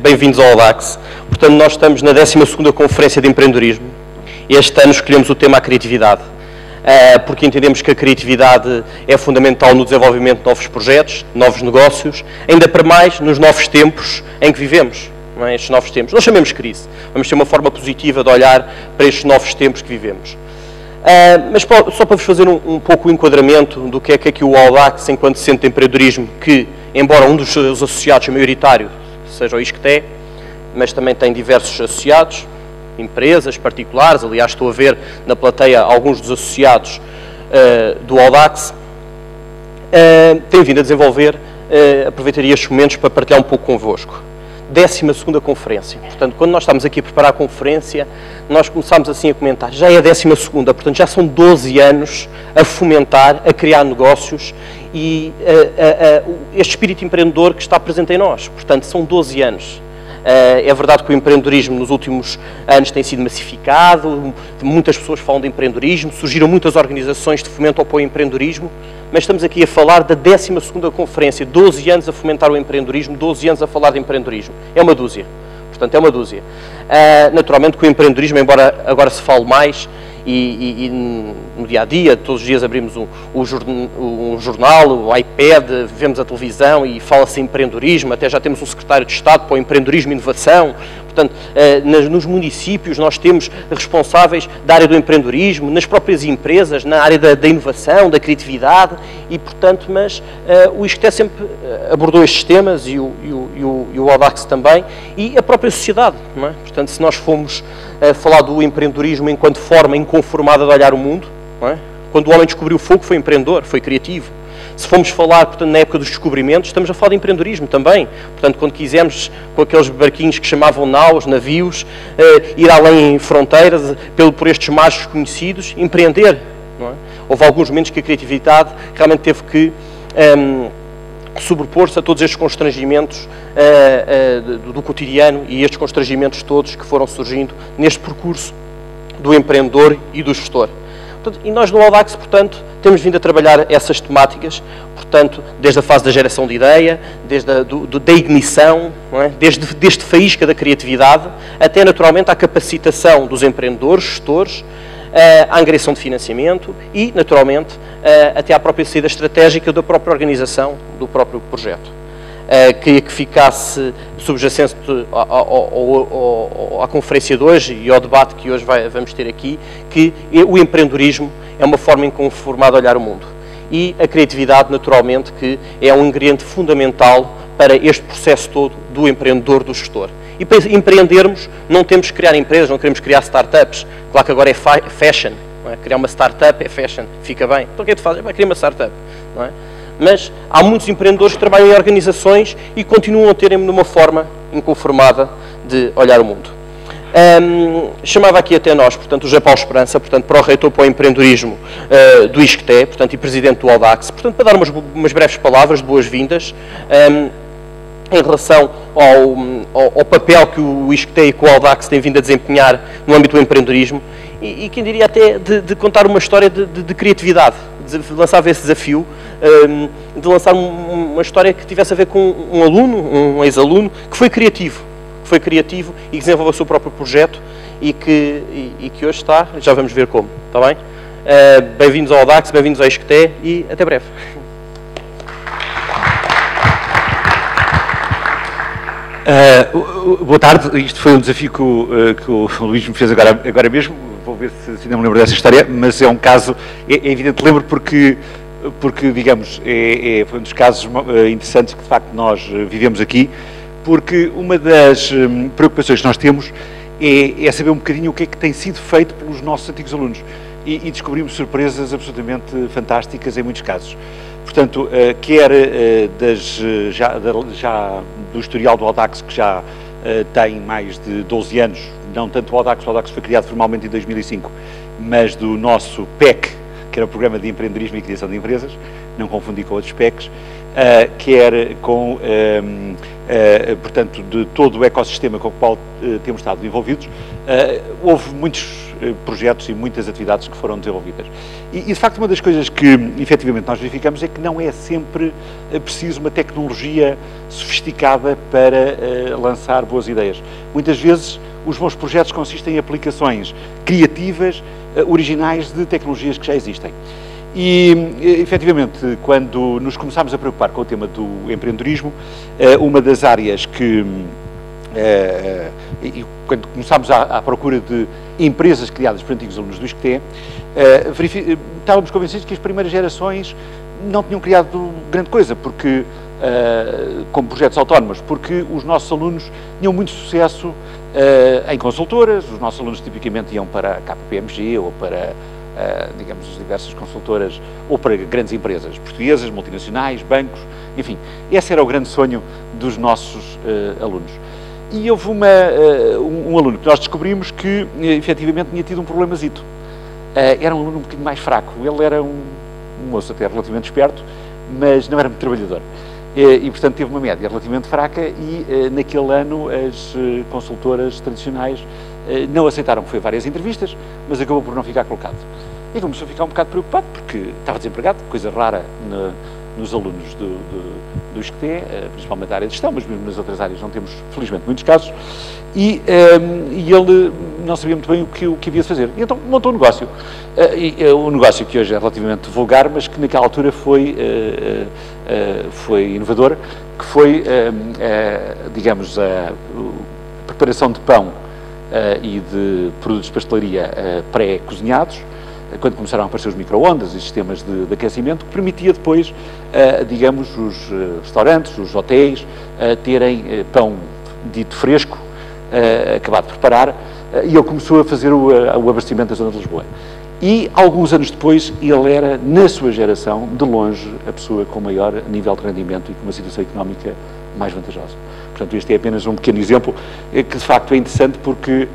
bem-vindos ao Audax. Portanto, nós estamos na 12ª Conferência de Empreendedorismo. Este ano escolhemos o tema a criatividade, porque entendemos que a criatividade é fundamental no desenvolvimento de novos projetos, novos negócios, ainda para mais nos novos tempos em que vivemos. Não é? Estes novos tempos. Nós chamamos crise. Vamos ter uma forma positiva de olhar para estes novos tempos que vivemos. Mas só para vos fazer um pouco o enquadramento do que é aqui o Audax enquanto centro de empreendedorismo, que, embora um dos seus associados maioritário seja o ISCTE, mas também tem diversos associados, empresas particulares, aliás estou a ver na plateia alguns dos associados do Audax, tem vindo a desenvolver, aproveitaria estes momentos para partilhar um pouco convosco. 12ª Conferência. Portanto, quando nós estamos aqui a preparar a conferência, nós começámos assim a comentar, já é a 12ª, portanto já são 12 anos a fomentar, a criar negócios e este espírito empreendedor que está presente em nós. Portanto, são 12 anos. É verdade que o empreendedorismo nos últimos anos tem sido massificado, muitas pessoas falam de empreendedorismo, surgiram muitas organizações de fomento ao apoio ao empreendedorismo, mas estamos aqui a falar da 12ª Conferência, 12 anos a fomentar o empreendedorismo, 12 anos a falar de empreendedorismo. É uma dúzia. Portanto, é uma dúzia. Naturalmente que o empreendedorismo, embora agora se fale mais, e no dia-a-dia, todos os dias abrimos um jornal, o iPad, vemos a televisão e fala-se em empreendedorismo, até já temos um secretário de Estado para o empreendedorismo e inovação. Portanto, nos municípios nós temos responsáveis da área do empreendedorismo, nas próprias empresas, na área da inovação, da criatividade, e portanto, mas o ISCTE sempre abordou estes temas e o Audax também, e a própria sociedade, não é? Portanto, se nós formos falar do empreendedorismo enquanto forma inconformada de olhar o mundo, não é? Quando o homem descobriu o fogo foi empreendedor, foi criativo. Se formos falar, portanto, na época dos descobrimentos, estamos a falar de empreendedorismo também. Portanto, quando quisermos, com aqueles barquinhos que chamavam naus, navios, ir além fronteiras, por estes mares desconhecidos, empreender. Não é? Houve alguns momentos que a criatividade realmente teve que sobrepor-se a todos estes constrangimentos do cotidiano e estes constrangimentos todos que foram surgindo neste percurso do empreendedor e do gestor. Portanto, e nós no Audax, portanto, temos vindo a trabalhar essas temáticas, portanto, desde a fase da geração de ideia, desde da ignição, não é? desde faísca da criatividade, até naturalmente à capacitação dos empreendedores, gestores, à angariação de financiamento e, naturalmente, até à própria saída estratégica da própria organização do próprio projeto. Queria que ficasse subjacente à conferência de hoje e ao debate que hoje vamos ter aqui, que o empreendedorismo é uma forma inconformada de olhar o mundo. E a criatividade, naturalmente, que é um ingrediente fundamental para este processo todo do empreendedor, do gestor. E para empreendermos, não temos que criar empresas, não queremos criar startups. Claro que agora é fashion, não é? Criar uma startup é fashion, fica bem. Então o que é que tu fazes? Vai criar uma startup, não é? Mas há muitos empreendedores que trabalham em organizações e continuam a terem uma forma inconformada de olhar o mundo. Chamava aqui até nós, portanto, o José Paulo Esperança, portanto, pró-reitor para o empreendedorismo do ISCTE, portanto, e presidente do Audax, portanto, para dar umas breves palavras de boas-vindas em relação ao papel que o ISCTE e o Audax têm vindo a desempenhar no âmbito do empreendedorismo e quem diria até de contar uma história de criatividade, de lançar esse desafio, de lançar uma história que tivesse a ver com um aluno, um ex-aluno, que foi criativo e desenvolveu o seu próprio projeto e que hoje está, já vamos ver como, está bem? Bem-vindos ao Audax, bem-vindos ao ISCTE e até breve. Boa tarde, isto foi um desafio que o Luís me fez agora mesmo, vou ver se ainda me lembro dessa história, mas é um caso, é evidente, lembro porque digamos, foi um dos casos interessantes que de facto nós vivemos aqui, porque uma das preocupações que nós temos é saber um bocadinho o que é que tem sido feito pelos nossos antigos alunos e descobrimos surpresas absolutamente fantásticas em muitos casos. Portanto, quer já do historial do Audax, que já tem mais de 12 anos, não tanto o Audax foi criado formalmente em 2005, mas do nosso PEC, que era o Programa de Empreendedorismo e Criação de Empresas, não confundir com outros PECs, quer com, portanto, de todo o ecossistema com o qual temos estado envolvidos. Houve muitos projetos e muitas atividades que foram desenvolvidas. E de facto, uma das coisas que efetivamente nós verificamos é que não é sempre preciso uma tecnologia sofisticada para lançar boas ideias. Muitas vezes os bons projetos consistem em aplicações criativas, originais de tecnologias que já existem. E, efetivamente, quando nos começámos a preocupar com o tema do empreendedorismo, uma das áreas que... e quando começámos à procura de empresas criadas por antigos alunos do ISCTE, estávamos convencidos que as primeiras gerações não tinham criado grande coisa, porque, como projetos autónomos, porque os nossos alunos tinham muito sucesso em consultoras, os nossos alunos tipicamente iam para a KPMG ou para, digamos, as diversas consultoras, ou para grandes empresas portuguesas, multinacionais, bancos, enfim, esse era o grande sonho dos nossos alunos. E houve um aluno que nós descobrimos que, efetivamente, tinha tido um problemazito. Era um aluno um bocadinho mais fraco. Ele era um moço até relativamente esperto, mas não era muito trabalhador. E, portanto, teve uma média relativamente fraca e, naquele ano, as consultoras tradicionais não aceitaram. Foi várias entrevistas, mas acabou por não ficar colocado. E começou a ficar um bocado preocupado, porque estava desempregado, coisa rara nos alunos do ISCTE, principalmente da área de gestão, mas mesmo nas outras áreas não temos, felizmente, muitos casos, e ele não sabia muito bem o que havia de fazer. E então montou um negócio. Um negócio que hoje é relativamente vulgar, mas que naquela altura foi inovador, que foi, digamos, a preparação de pão e de produtos de pastelaria pré-cozinhados, quando começaram a aparecer os micro-ondas e sistemas de aquecimento, que permitia depois, digamos, os restaurantes, os hotéis, terem pão dito fresco, acabado de preparar, e ele começou a fazer o abastecimento da zona de Lisboa. E, alguns anos depois, ele era, na sua geração, de longe, a pessoa com maior nível de rendimento e com uma situação económica mais vantajosa. Portanto, este é apenas um pequeno exemplo, que de facto é interessante porque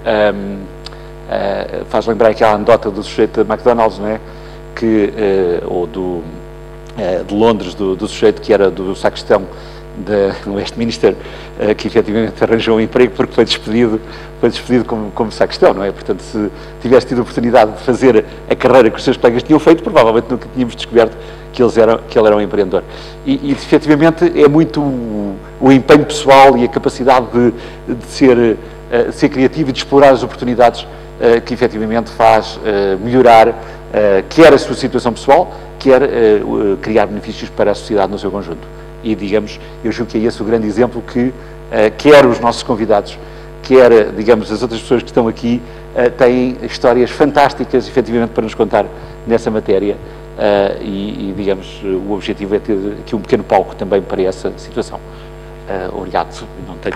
faz lembrar aquela anedota do sujeito da McDonald's, não é? Ou de Londres, do sujeito que era do sacristão do Westminster, que efetivamente arranjou um emprego porque foi despedido como sacristão, não é? Portanto, se tivesse tido a oportunidade de fazer a carreira que os seus colegas tinham feito, provavelmente nunca tínhamos descoberto que ele era um empreendedor. E efetivamente é muito o empenho pessoal e a capacidade de ser criativo e de explorar as oportunidades que efetivamente faz melhorar quer a sua situação pessoal, quer criar benefícios para a sociedade no seu conjunto. E, digamos, eu julgo que é esse o grande exemplo que quer os nossos convidados, quer, digamos, as outras pessoas que estão aqui, têm histórias fantásticas, efetivamente, para nos contar nessa matéria e, digamos, o objetivo é ter aqui um pequeno palco também para essa situação. Obrigado. Não tenho...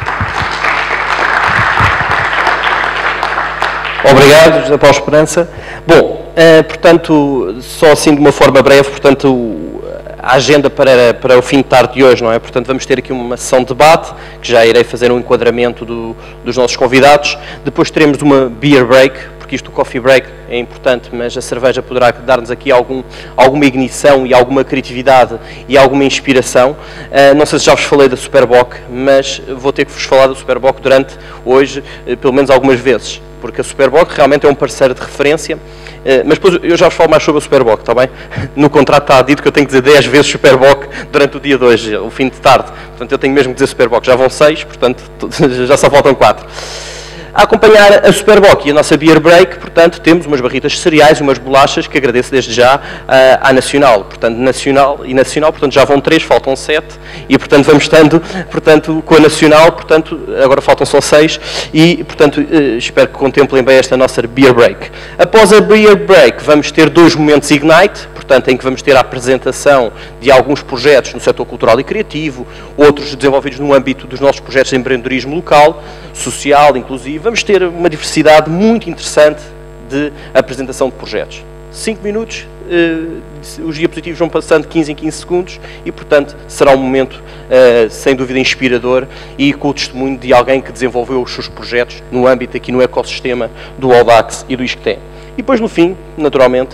Obrigado, José Paulo Esperança. Bom, portanto, só assim de uma forma breve, portanto, a agenda para o fim de tarde de hoje, não é? Portanto, vamos ter aqui uma sessão de debate, que já irei fazer um enquadramento dos nossos convidados. Depois teremos uma beer break, porque isto, o coffee break, é importante, mas a cerveja poderá dar-nos aqui alguma ignição e alguma criatividade e alguma inspiração. Não sei se já vos falei da Superboc, mas vou ter que vos falar da Superboc durante hoje, pelo menos algumas vezes, porque a Superboc realmente é um parceiro de referência, mas depois eu já vos falo mais sobre a Superboc, está bem? No contrato está dito que eu tenho que dizer 10 vezes Superboc durante o dia de hoje, o fim de tarde, portanto eu tenho mesmo que dizer Superboc, já vão 6, portanto já só faltam 4. A acompanhar a Superboc e a nossa Beer Break, portanto, temos umas barritas de cereais e umas bolachas, que agradeço desde já à Nacional. Portanto, Nacional, portanto, já vão 3, faltam 7, e, portanto, vamos estando, portanto, com a Nacional, portanto, agora faltam só 6, e, portanto, espero que contemplem bem esta nossa Beer Break. Após a Beer Break, vamos ter 2 momentos Ignite, portanto, em que vamos ter a apresentação de alguns projetos no setor cultural e criativo, outros desenvolvidos no âmbito dos nossos projetos de empreendedorismo local, social, inclusive. Vamos ter uma diversidade muito interessante de apresentação de projetos. 5 minutos, os diapositivos vão passando de 15 em 15 segundos e, portanto, será um momento, sem dúvida, inspirador e com o testemunho de alguém que desenvolveu os seus projetos no âmbito aqui no ecossistema do Audax e do ISCTE. E depois, no fim, naturalmente,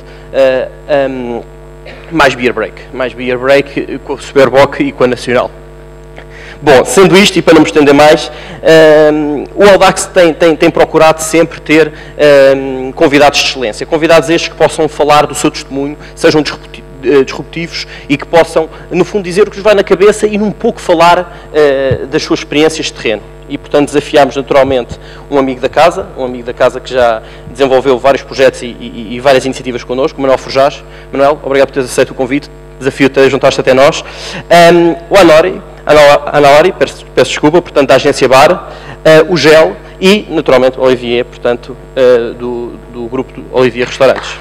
mais beer break com a Superboc e com a Nacional. Bom, sendo isto, e para não me estender mais, o Audax tem procurado sempre ter convidados de excelência, convidados estes que possam falar do seu testemunho, sejam disruptivos e que possam, no fundo, dizer o que lhes vai na cabeça e, num pouco, falar das suas experiências de terreno. E, portanto, desafiámos, naturalmente, um amigo da casa que já desenvolveu vários projetos e várias iniciativas connosco, o Manuel Forjás. Manuel, obrigado por teres aceito o convite, desafio-te a juntar-te até nós. O Anori, peço desculpa, portanto, da agência BAR, o GEL e, naturalmente, o Olivier, portanto, do grupo do Olivier Restaurantes.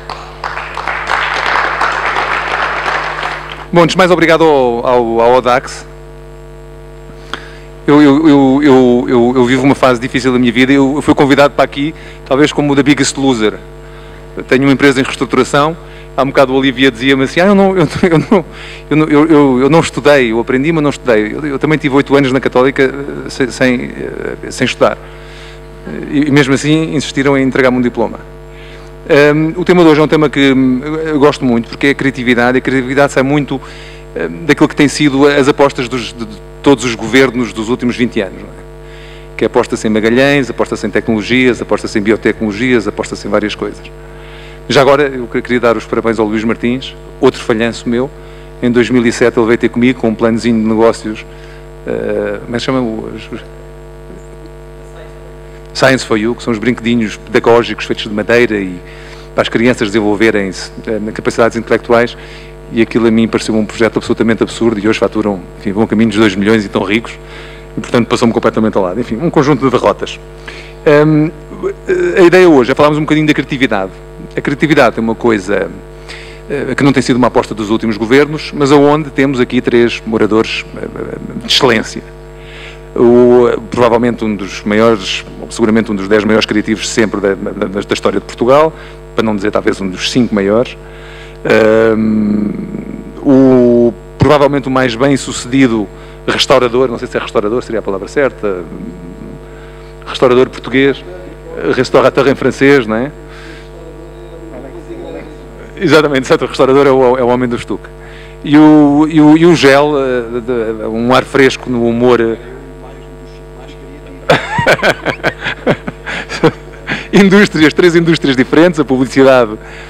Bom, antes de mais, obrigado ao Audax. Eu vivo uma fase difícil da minha vida e eu fui convidado para aqui, talvez como o The Biggest Loser. Eu tenho uma empresa em reestruturação. Há um bocado o Olivier dizia-me assim, eu não estudei, eu aprendi, mas não estudei. Eu também tive 8 anos na Católica sem estudar. E mesmo assim insistiram em entregar-me um diploma. O tema de hoje é um tema que eu gosto muito, porque é a criatividade. A criatividade sai muito daquilo que tem sido as apostas de todos os governos dos últimos 20 anos. Não é? Que é aposta-se em Magalhães, aposta-se em tecnologias, aposta-se em biotecnologias, aposta-se em várias coisas. Já agora, eu queria dar os parabéns ao Luís Martins, outro falhanço meu. Em 2007 ele veio ter comigo com um planozinho de negócios, como é que se chama? Science for You, que são os brinquedinhos pedagógicos feitos de madeira e para as crianças desenvolverem-se capacidades intelectuais, e aquilo a mim pareceu um projeto absolutamente absurdo e hoje faturam, enfim, vão a caminho dos 2 milhões e estão ricos, e portanto passou-me completamente ao lado. Enfim, um conjunto de derrotas. A ideia hoje é falarmos um bocadinho da criatividade. A criatividade é uma coisa que não tem sido uma aposta dos últimos governos, mas aonde temos aqui 3 moradores de excelência. Provavelmente um dos maiores, seguramente um dos 10 maiores criativos sempre da história de Portugal, para não dizer talvez um dos 5 maiores. Provavelmente o mais bem sucedido restaurador, não sei se é restaurador, seria a palavra certa, restaurador português, restaurateur em francês, não é? Exatamente, certo, o restaurador é o homem do estuque. E o GEL, um ar fresco no humor. Indústrias, 3 indústrias diferentes, a publicidade,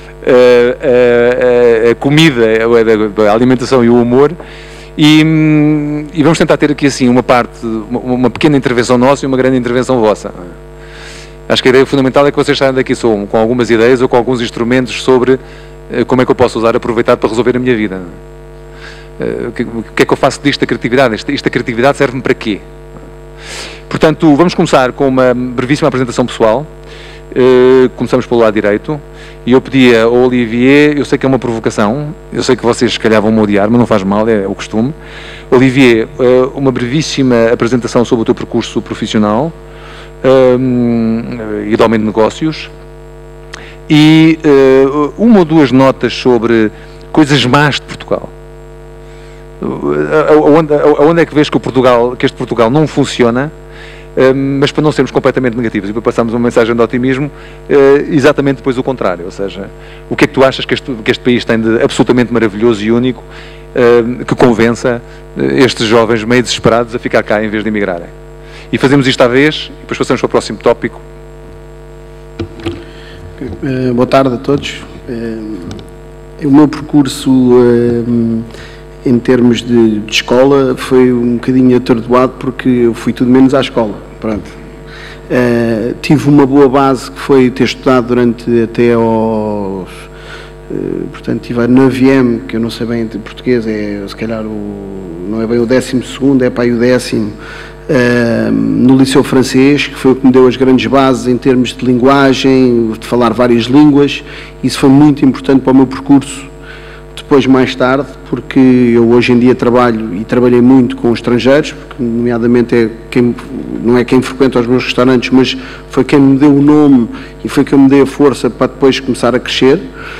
a comida, a alimentação e o humor. E vamos tentar ter aqui assim uma pequena intervenção nossa e uma grande intervenção vossa. Acho que a ideia fundamental é que vocês saiam daqui com algumas ideias ou com alguns instrumentos sobre como é que eu posso aproveitar para resolver a minha vida. O que é que eu faço disto da criatividade? Esta criatividade serve-me para quê? Portanto, vamos começar com uma brevíssima apresentação pessoal. Começamos pelo lado direito. E eu pedi ao Olivier, eu sei que é uma provocação, eu sei que vocês se calhar vão-me odiar, mas não faz mal, é o costume. Olivier, uma brevíssima apresentação sobre o teu percurso profissional e de homem de negócios. E uma ou 2 notas sobre coisas más de Portugal. Aonde é que vês que este Portugal não funciona, mas para não sermos completamente negativos e para passarmos uma mensagem de otimismo, exatamente depois o contrário, ou seja, o que é que tu achas que este país tem de absolutamente maravilhoso e único que convença estes jovens meio desesperados a ficar cá em vez de emigrarem? E fazemos isto à vez e depois passamos para o próximo tópico. Boa tarde a todos. O meu percurso em termos de escola foi um bocadinho atordoado porque eu fui tudo menos à escola. Pronto. Tive uma boa base que foi ter estudado durante até aos... portanto, estive na VM, que eu não sei bem de português, se calhar não é bem o 12º, é para aí o 10º, no Liceu Francês, que foi o que me deu as grandes bases em termos de linguagem, de falar várias línguas. Isso foi muito importante para o meu percurso depois, mais tarde, porque eu hoje em dia trabalho e trabalhei muito com estrangeiros, porque nomeadamente não é quem frequenta os meus restaurantes, mas foi quem me deu o nome e foi quem me deu a força para depois começar a crescer.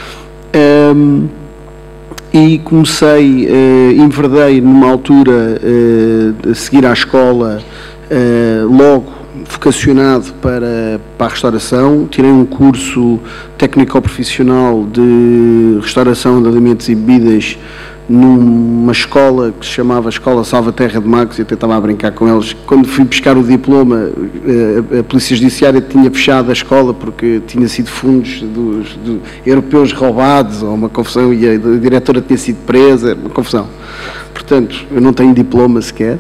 E comecei, enverdei numa altura de seguir à escola, logo vocacionado para a restauração. Tirei um curso técnico-profissional de restauração de alimentos e bebidas numa escola que se chamava Escola Salvaterra de Magos, e eu tentava brincar com eles. Quando fui buscar o diploma, a Polícia Judiciária tinha fechado a escola porque tinha sido fundos dos europeus roubados, ou uma confusão, e a diretora tinha sido presa, uma confusão. Portanto, eu não tenho diploma sequer,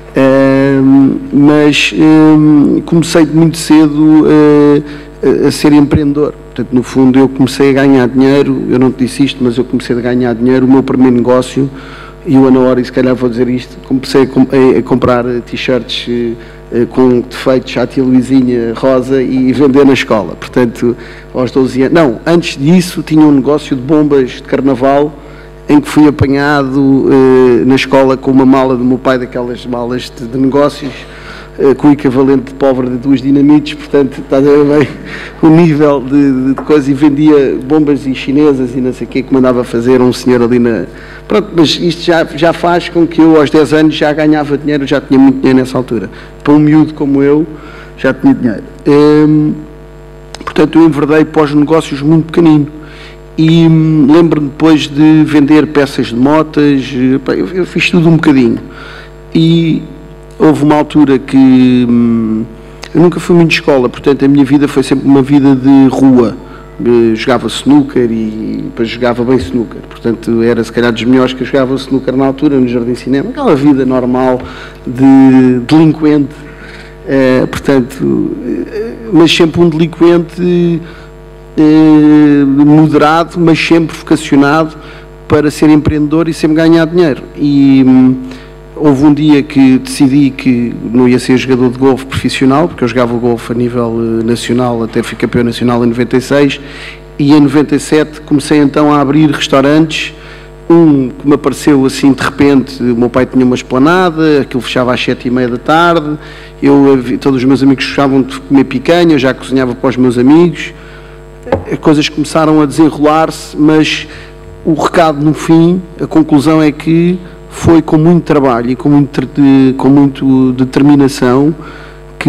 mas comecei muito cedo a ser empreendedor. Portanto, no fundo, eu comecei a ganhar dinheiro, eu não te disse isto, mas eu comecei a ganhar dinheiro, o meu primeiro negócio, e eu, Ana Hora, e se calhar vou dizer isto, comecei a comprar t-shirts com defeitos à tia Luizinha rosa e vender na escola. Portanto, aos 12 anos... Não, antes disso, tinha um negócio de bombas de carnaval, em que fui apanhado na escola com uma mala do meu pai, daquelas malas de negócios, com o equivalente de pobre de 2 dinamites. Portanto, está a ver bem o nível de coisa, e vendia bombas e chinesas e não sei o que mandava fazer um senhor ali na... Pronto, mas isto já faz com que eu aos 10 anos já ganhava dinheiro, já tinha muito dinheiro nessa altura. Para um miúdo como eu, já tinha dinheiro. Portanto, eu enverdei para os negócios muito pequenino. E lembro-me depois de vender peças de motas, eu fiz tudo um bocadinho. E houve uma altura que eu nunca fui muito de escola, portanto a minha vida foi sempre uma vida de rua. Jogava snooker e depois jogava bem snooker, portanto era se calhar dos melhores que eu jogava snooker na altura, no Jardim Cinema, aquela vida normal de delinquente, portanto, mas sempre um delinquente moderado, mas sempre vocacionado para ser empreendedor e sempre ganhar dinheiro. E houve um dia que decidi que não ia ser jogador de golfe profissional, porque eu jogava golfe a nível nacional, até fui campeão nacional em 96, e em 97 comecei então a abrir restaurantes. Um que me apareceu assim de repente, o meu pai tinha uma esplanada, aquilo fechava às 7h30 da tarde, todos os meus amigos gostavam de comer picanha, eu já cozinhava para os meus amigos, as coisas começaram a desenrolar-se, mas o recado no fim, a conclusão é que foi com muito trabalho e com muito determinação que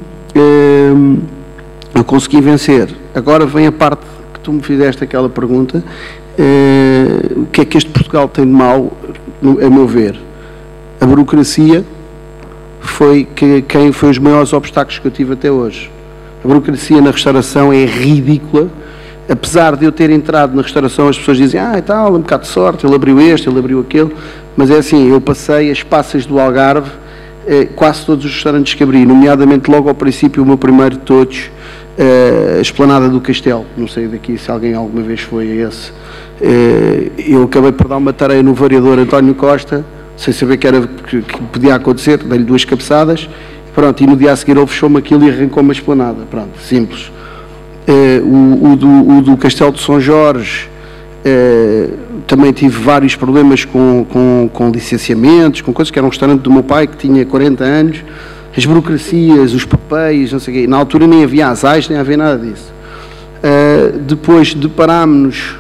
eu consegui vencer. Agora vem a parte que tu me fizeste aquela pergunta, o que é que este Portugal tem de mal, a meu ver? A burocracia foi quem foi os maiores obstáculos que eu tive até hoje. A burocracia na restauração é ridícula. Apesar de eu ter entrado na restauração, as pessoas dizem, e tal, um bocado de sorte, ele abriu este, ele abriu aquele, mas é assim, eu passei as passas do Algarve, quase todos os restaurantes que abri, nomeadamente logo ao princípio, o meu primeiro de todos, a Esplanada do Castelo, não sei daqui se alguém alguma vez foi a esse, eu acabei por dar uma tarefa no vereador António Costa, sem saber que podia acontecer, dei-lhe 2 cabeçadas, pronto, e no dia a seguir ele fechou-me aquilo e arrancou-me a esplanada, pronto, simples. O do Castelo de São Jorge, também tive vários problemas com licenciamentos, com coisas, que era um restaurante do meu pai que tinha 40 anos, as burocracias, os papéis, não sei o quê, na altura nem havia ASAIs, nem havia nada disso. Depois deparámos-nos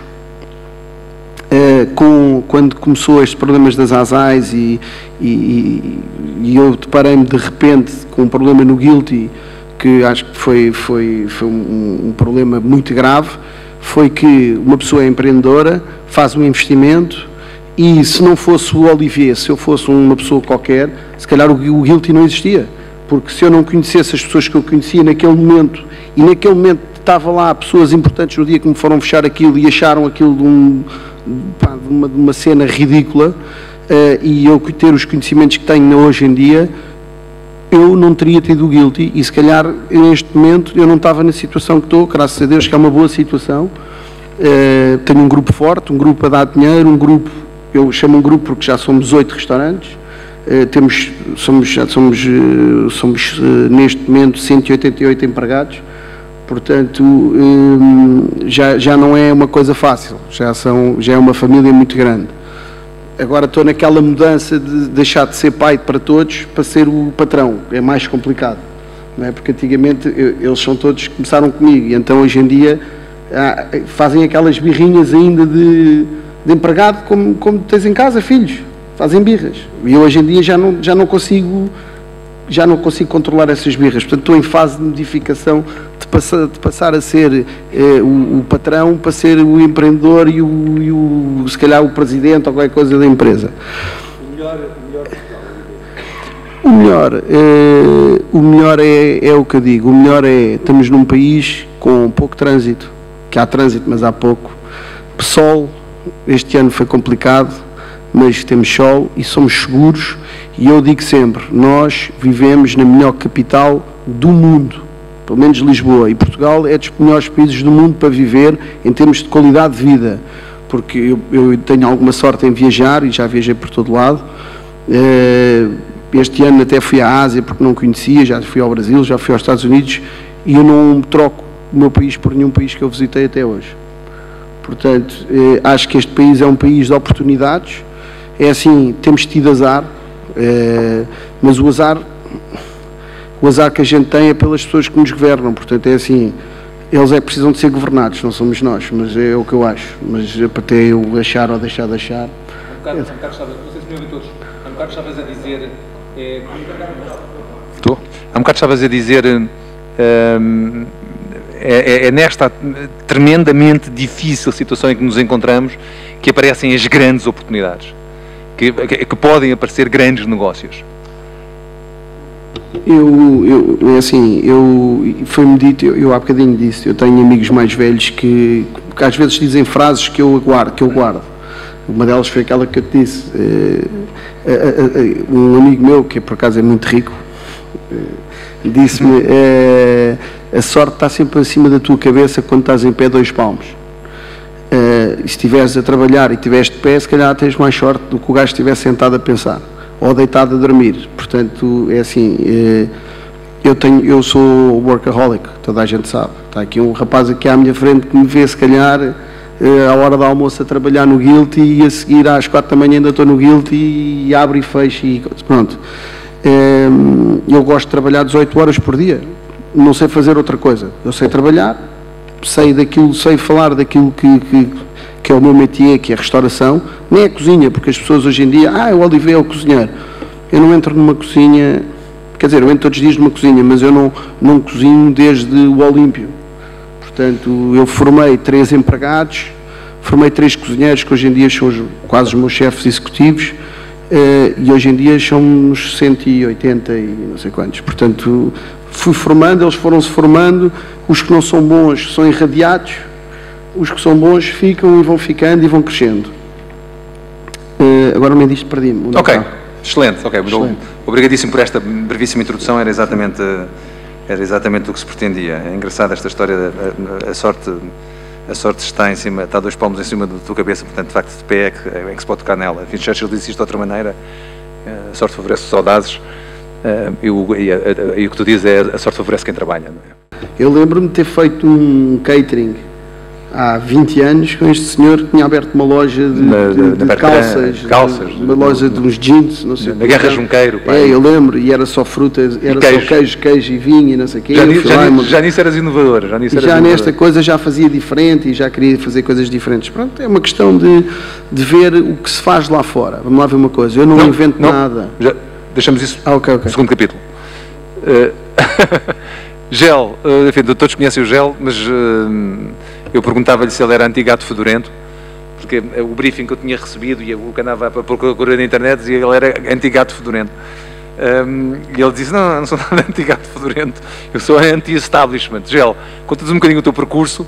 quando começou estes problemas das ASAIs e eu deparei-me de repente com um problema no Guilty, que acho que foi um problema muito grave, foi que uma pessoa é empreendedora, faz um investimento e se não fosse o Olivier, se eu fosse uma pessoa qualquer, se calhar o Guilty não existia, porque se eu não conhecesse as pessoas que eu conhecia naquele momento, e naquele momento estava lá pessoas importantes no dia que me foram fechar aquilo e acharam aquilo de uma cena ridícula, e eu ter os conhecimentos que tenho hoje em dia, eu não teria tido o Guilty e se calhar neste momento eu não estava na situação que estou, graças a Deus que é uma boa situação. Tenho um grupo forte, um grupo a dar dinheiro, um grupo, eu chamo um grupo porque já somos 8 restaurantes, somos neste momento 188 empregados, portanto já não é uma coisa fácil, já é uma família muito grande. Agora estou naquela mudança de deixar de ser pai para todos para ser o patrão, é mais complicado, não é? Porque antigamente eles são todos, começaram comigo, e então hoje em dia fazem aquelas birrinhas ainda de empregado, como tens em casa, filhos, fazem birras, e eu hoje em dia já não consigo já não consigo controlar essas birras, portanto estou em fase de modificação de passar a ser o patrão para ser o empreendedor e se calhar o presidente ou qualquer coisa da empresa. O melhor é o que eu digo, o melhor é, estamos num país com pouco trânsito, que há trânsito mas há pouco, sol, este ano foi complicado, mas temos sol e somos seguros, e eu digo sempre, nós vivemos na melhor capital do mundo, pelo menos Lisboa, e Portugal é dos melhores países do mundo para viver em termos de qualidade de vida, porque eu tenho alguma sorte em viajar e já viajei por todo lado. Este ano até fui à Ásia porque não conhecia, já fui ao Brasil, já fui aos Estados Unidos, e eu não troco o meu país por nenhum país que eu visitei até hoje. Portanto, acho que este país é um país de oportunidades. É assim, temos tido azar, mas o azar que a gente tem é pelas pessoas que nos governam. Portanto, é assim, eles precisam de ser governados, não somos nós, mas é o que eu acho. Mas até eu achar ou deixar de achar... Há um bocado estavas a dizer... Estou? Há um bocado estavas a dizer... É nesta tremendamente difícil situação em que nos encontramos que aparecem as grandes oportunidades, que podem aparecer grandes negócios. Foi-me dito, eu há bocadinho disse, eu tenho amigos mais velhos que às vezes dizem frases que eu guardo. Uma delas foi aquela que eu te disse. Um amigo meu, que por acaso é muito rico, disse-me, a sorte está sempre acima da tua cabeça quando estás em pé 2 palmos. Se estiveres a trabalhar e estiveres de pé, se calhar tens mais sorte do que o gajo estiver sentado a pensar ou deitado a dormir. Portanto, é assim, eu sou workaholic, toda a gente sabe. Está aqui um rapaz aqui à minha frente que me vê, se calhar, à hora do almoço a trabalhar no Guilty, e a seguir às 4 da manhã ainda estou no Guilty e abro e fecho e pronto. Eu gosto de trabalhar 18 horas por dia, não sei fazer outra coisa. Eu sei trabalhar, sei falar daquilo que é o meu métier, que é a restauração, nem é a cozinha, porque as pessoas hoje em dia, o Oliveira é o cozinheiro. Eu não entro numa cozinha, quer dizer, eu entro todos os dias numa cozinha, mas eu não cozinho desde o Olímpio. Portanto, eu formei 3 empregados, formei 3 cozinheiros, que hoje em dia são quase os meus chefes executivos, e hoje em dia são uns 180 e não sei quantos. Portanto, fui formando, eles foram-se formando, os que não são bons são irradiados, os que são bons ficam e vão ficando e vão crescendo. Agora nem disto perdi-me. Ok, excelente. Okay. Excelente. Obrigadíssimo por esta brevíssima introdução, era exatamente o que se pretendia. É engraçado esta história, a sorte está em cima, está 2 palmos em cima da tua cabeça, portanto, de facto, de pé é que se pode tocar nela. Enfim, Churchill disse isto de outra maneira, a sorte favorece os audazes, e o que tu dizes é a sorte favorece quem trabalha. Não é? Eu lembro-me de ter feito um catering há 20 anos com este senhor que tinha aberto uma loja de calças, uma loja de uns jeans, não sei. Na Guerra Junqueiro, pai. Eu lembro, e era só frutas, era só queijo e vinho e não sei o quê. Já nisso eras inovador. Já nesta coisa já fazia diferente e já queria fazer coisas diferentes. Pronto, é uma questão de ver o que se faz lá fora. Vamos lá ver uma coisa, eu não invento nada. Deixamos isso okay. no segundo capítulo. Gel, enfim, todos conhecem o Gel, mas eu perguntava-lhe se ele era anti-gato fedorento, porque o briefing que eu tinha recebido e o que andava a procurar na internet dizia que ele era anti-gato fedorento. E ele disse, não sou nada anti-gato fedorento, eu sou anti-establishment. Gel, conta-nos um bocadinho o teu percurso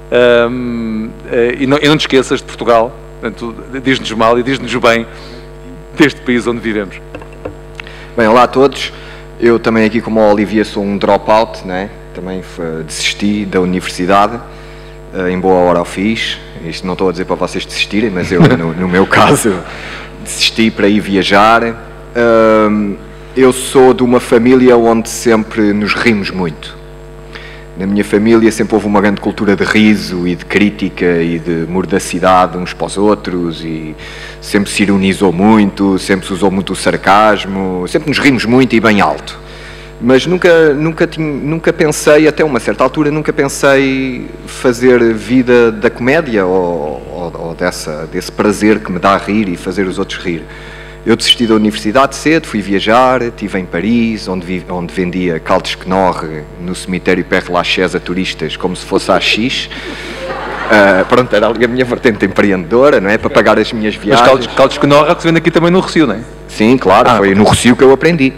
e não te esqueças de Portugal, portanto, diz-nos mal e diz-nos bem deste país onde vivemos. Bem, olá a todos. Eu também aqui, como a Olivia, sou um dropout, né? Também desisti da universidade, em boa hora o fiz. Isto não estou a dizer para vocês desistirem, mas eu, no meu caso, desisti para ir viajar. Eu sou de uma família onde sempre nos rimos muito. Na minha família sempre houve uma grande cultura de riso e de crítica e de mordacidade uns para os outros, e sempre se ironizou muito, sempre se usou muito o sarcasmo, sempre nos rimos muito e bem alto. Mas nunca pensei, até uma certa altura, nunca pensei fazer vida da comédia ou desse prazer que me dá a rir e fazer os outros rir. Eu desisti da universidade cedo, fui viajar, estive em Paris, onde vendia caldos Knorr no cemitério Père Lachaise a turistas, como se fosse a X. Pronto, era ali a minha vertente empreendedora, não é? Para pagar as minhas viagens. Mas caldos Knorr é o que se vende aqui também no Rossio, não é? Sim, claro, foi no Rossio que eu aprendi.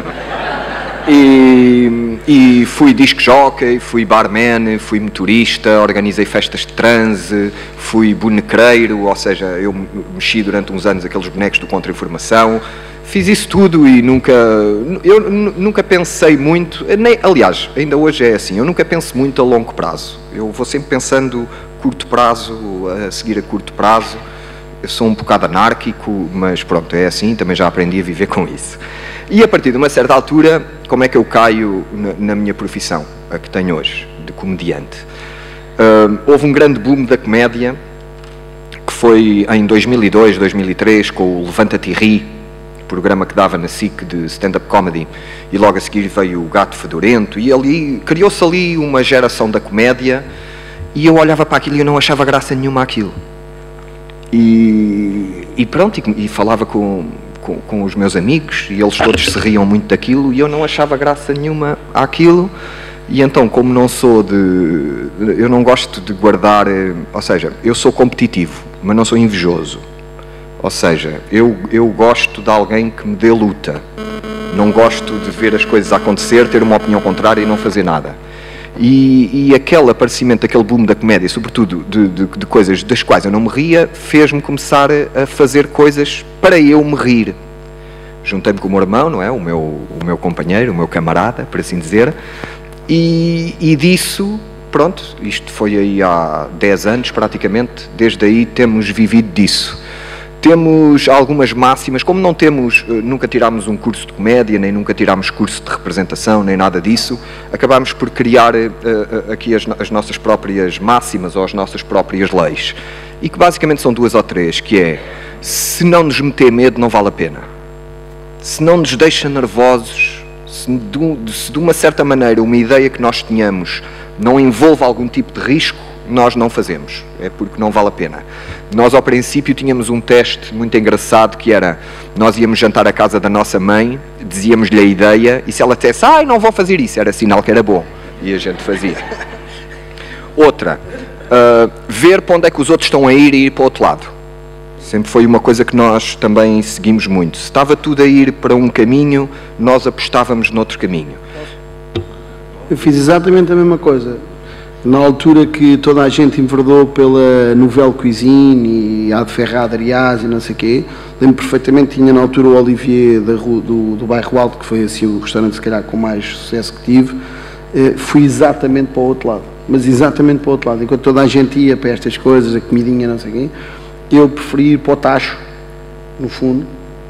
E fui disc jockey, fui barman, fui motorista, organizei festas de transe, fui bonecreiro, ou seja, eu mexi durante uns anos aqueles bonecos do Contra-Informação, fiz isso tudo e nunca pensei muito, aliás, ainda hoje é assim, eu nunca penso muito a longo prazo, eu vou sempre pensando curto prazo, a seguir a curto prazo. Eu sou um bocado anárquico, mas pronto, é assim, também já aprendi a viver com isso. E a partir de uma certa altura, como é que eu caio na minha profissão, a que tenho hoje, de comediante? Houve um grande boom da comédia, que foi em 2002, 2003, com o Levanta-te e Ri, programa que dava na SIC de stand-up comedy, e logo a seguir veio o Gato Fedorento, e ali criou-se ali uma geração da comédia, e eu olhava para aquilo e eu não achava graça nenhuma àquilo. E pronto, e falava com os meus amigos e eles todos se riam muito daquilo e eu não achava graça nenhuma àquilo. E então, como não sou eu não gosto de guardar, ou seja, eu sou competitivo, mas não sou invejoso. Ou seja, eu gosto de alguém que me dê luta. Não gosto de ver as coisas acontecer, ter uma opinião contrária e não fazer nada. E aquele aparecimento, aquele boom da comédia, sobretudo de coisas das quais eu não me ria, fez-me começar a fazer coisas para eu me rir. Juntei-me com o meu irmão, não é? O meu companheiro, o meu camarada, por assim dizer, e disso, pronto, isto foi aí há 10 anos praticamente, desde aí temos vivido disso. Temos algumas máximas, como não temos, nunca tirámos um curso de comédia, nem nunca tirámos curso de representação, nem nada disso, acabámos por criar aqui as nossas próprias máximas ou as nossas próprias leis. E que basicamente são 2 ou 3, que é, se não nos meter medo, não vale a pena. Se não nos deixa nervosos, se de uma certa maneira uma ideia que nós tenhamos não envolve algum tipo de risco, nós não fazemos, é porque não vale a pena. Nós ao princípio tínhamos um teste muito engraçado que era, nós íamos jantar à casa da nossa mãe, dizíamos-lhe a ideia e se ela dissesse, não vou fazer isso, era sinal que era bom e a gente fazia. Outra, ver para onde é que os outros estão a ir e ir para o outro lado. Sempre foi uma coisa que nós também seguimos muito. Se estava tudo a ir para um caminho, nós apostávamos noutro caminho. Eu fiz exatamente a mesma coisa. Na altura que toda a gente enverdou pela Nouvelle Cuisine e a de Ferrada Arias e não sei o quê, lembro perfeitamente, tinha na altura o Olivier do Bairro Alto, que foi assim o restaurante se calhar com mais sucesso que tive, fui exatamente para o outro lado, mas exatamente para o outro lado. Enquanto toda a gente ia para estas coisas, a comidinha, não sei o quê, eu preferi ir para o tacho, no fundo,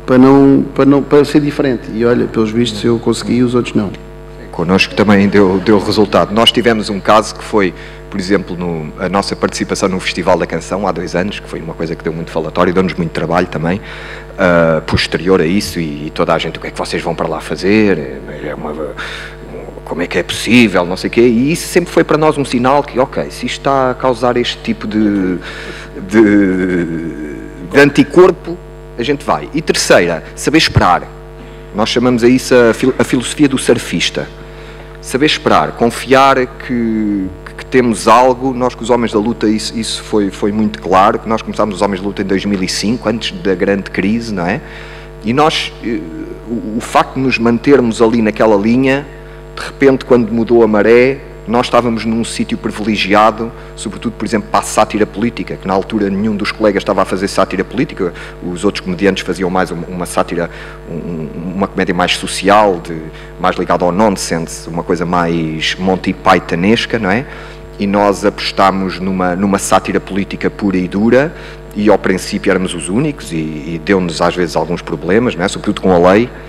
para ser diferente. E olha, pelos vistos eu consegui e os outros não. Connosco também deu resultado. Nós tivemos um caso que foi, por exemplo, a nossa participação no Festival da Canção há 2 anos, que foi uma coisa que deu muito falatório, deu-nos muito trabalho também, posterior a isso, e toda a gente, o que é que vocês vão para lá fazer? Como é que é possível? Não sei o quê. E isso sempre foi para nós um sinal que, ok, se isto está a causar este tipo de anticorpo, a gente vai. E terceira, saber esperar. Nós chamamos a isso a filosofia do surfista. Saber esperar, confiar que temos algo. Nós que os Homens da Luta, isso foi muito claro, que nós começámos os Homens da Luta em 2005, antes da grande crise, não é? E nós, o facto de nos mantermos ali naquela linha, de repente quando mudou a maré, nós estávamos num sítio privilegiado, sobretudo, por exemplo, para a sátira política, que na altura nenhum dos colegas estava a fazer sátira política, os outros comediantes faziam mais uma sátira, uma comédia mais social, mais ligada ao nonsense, uma coisa mais Monty Pythonesca, não é? E nós apostámos numa sátira política pura e dura, e ao princípio éramos os únicos, e deu-nos às vezes alguns problemas, não é? Sobretudo com a lei.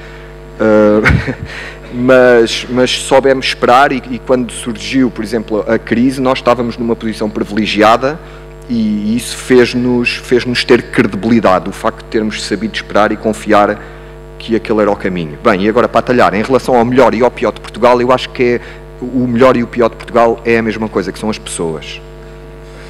Mas soubemos esperar e quando surgiu, por exemplo, a crise, nós estávamos numa posição privilegiada e isso fez-nos ter credibilidade, o facto de termos sabido esperar e confiar que aquele era o caminho. Bem, e agora para atalhar, em relação ao melhor e ao pior de Portugal, eu acho que o melhor e o pior de Portugal é a mesma coisa, que são as pessoas.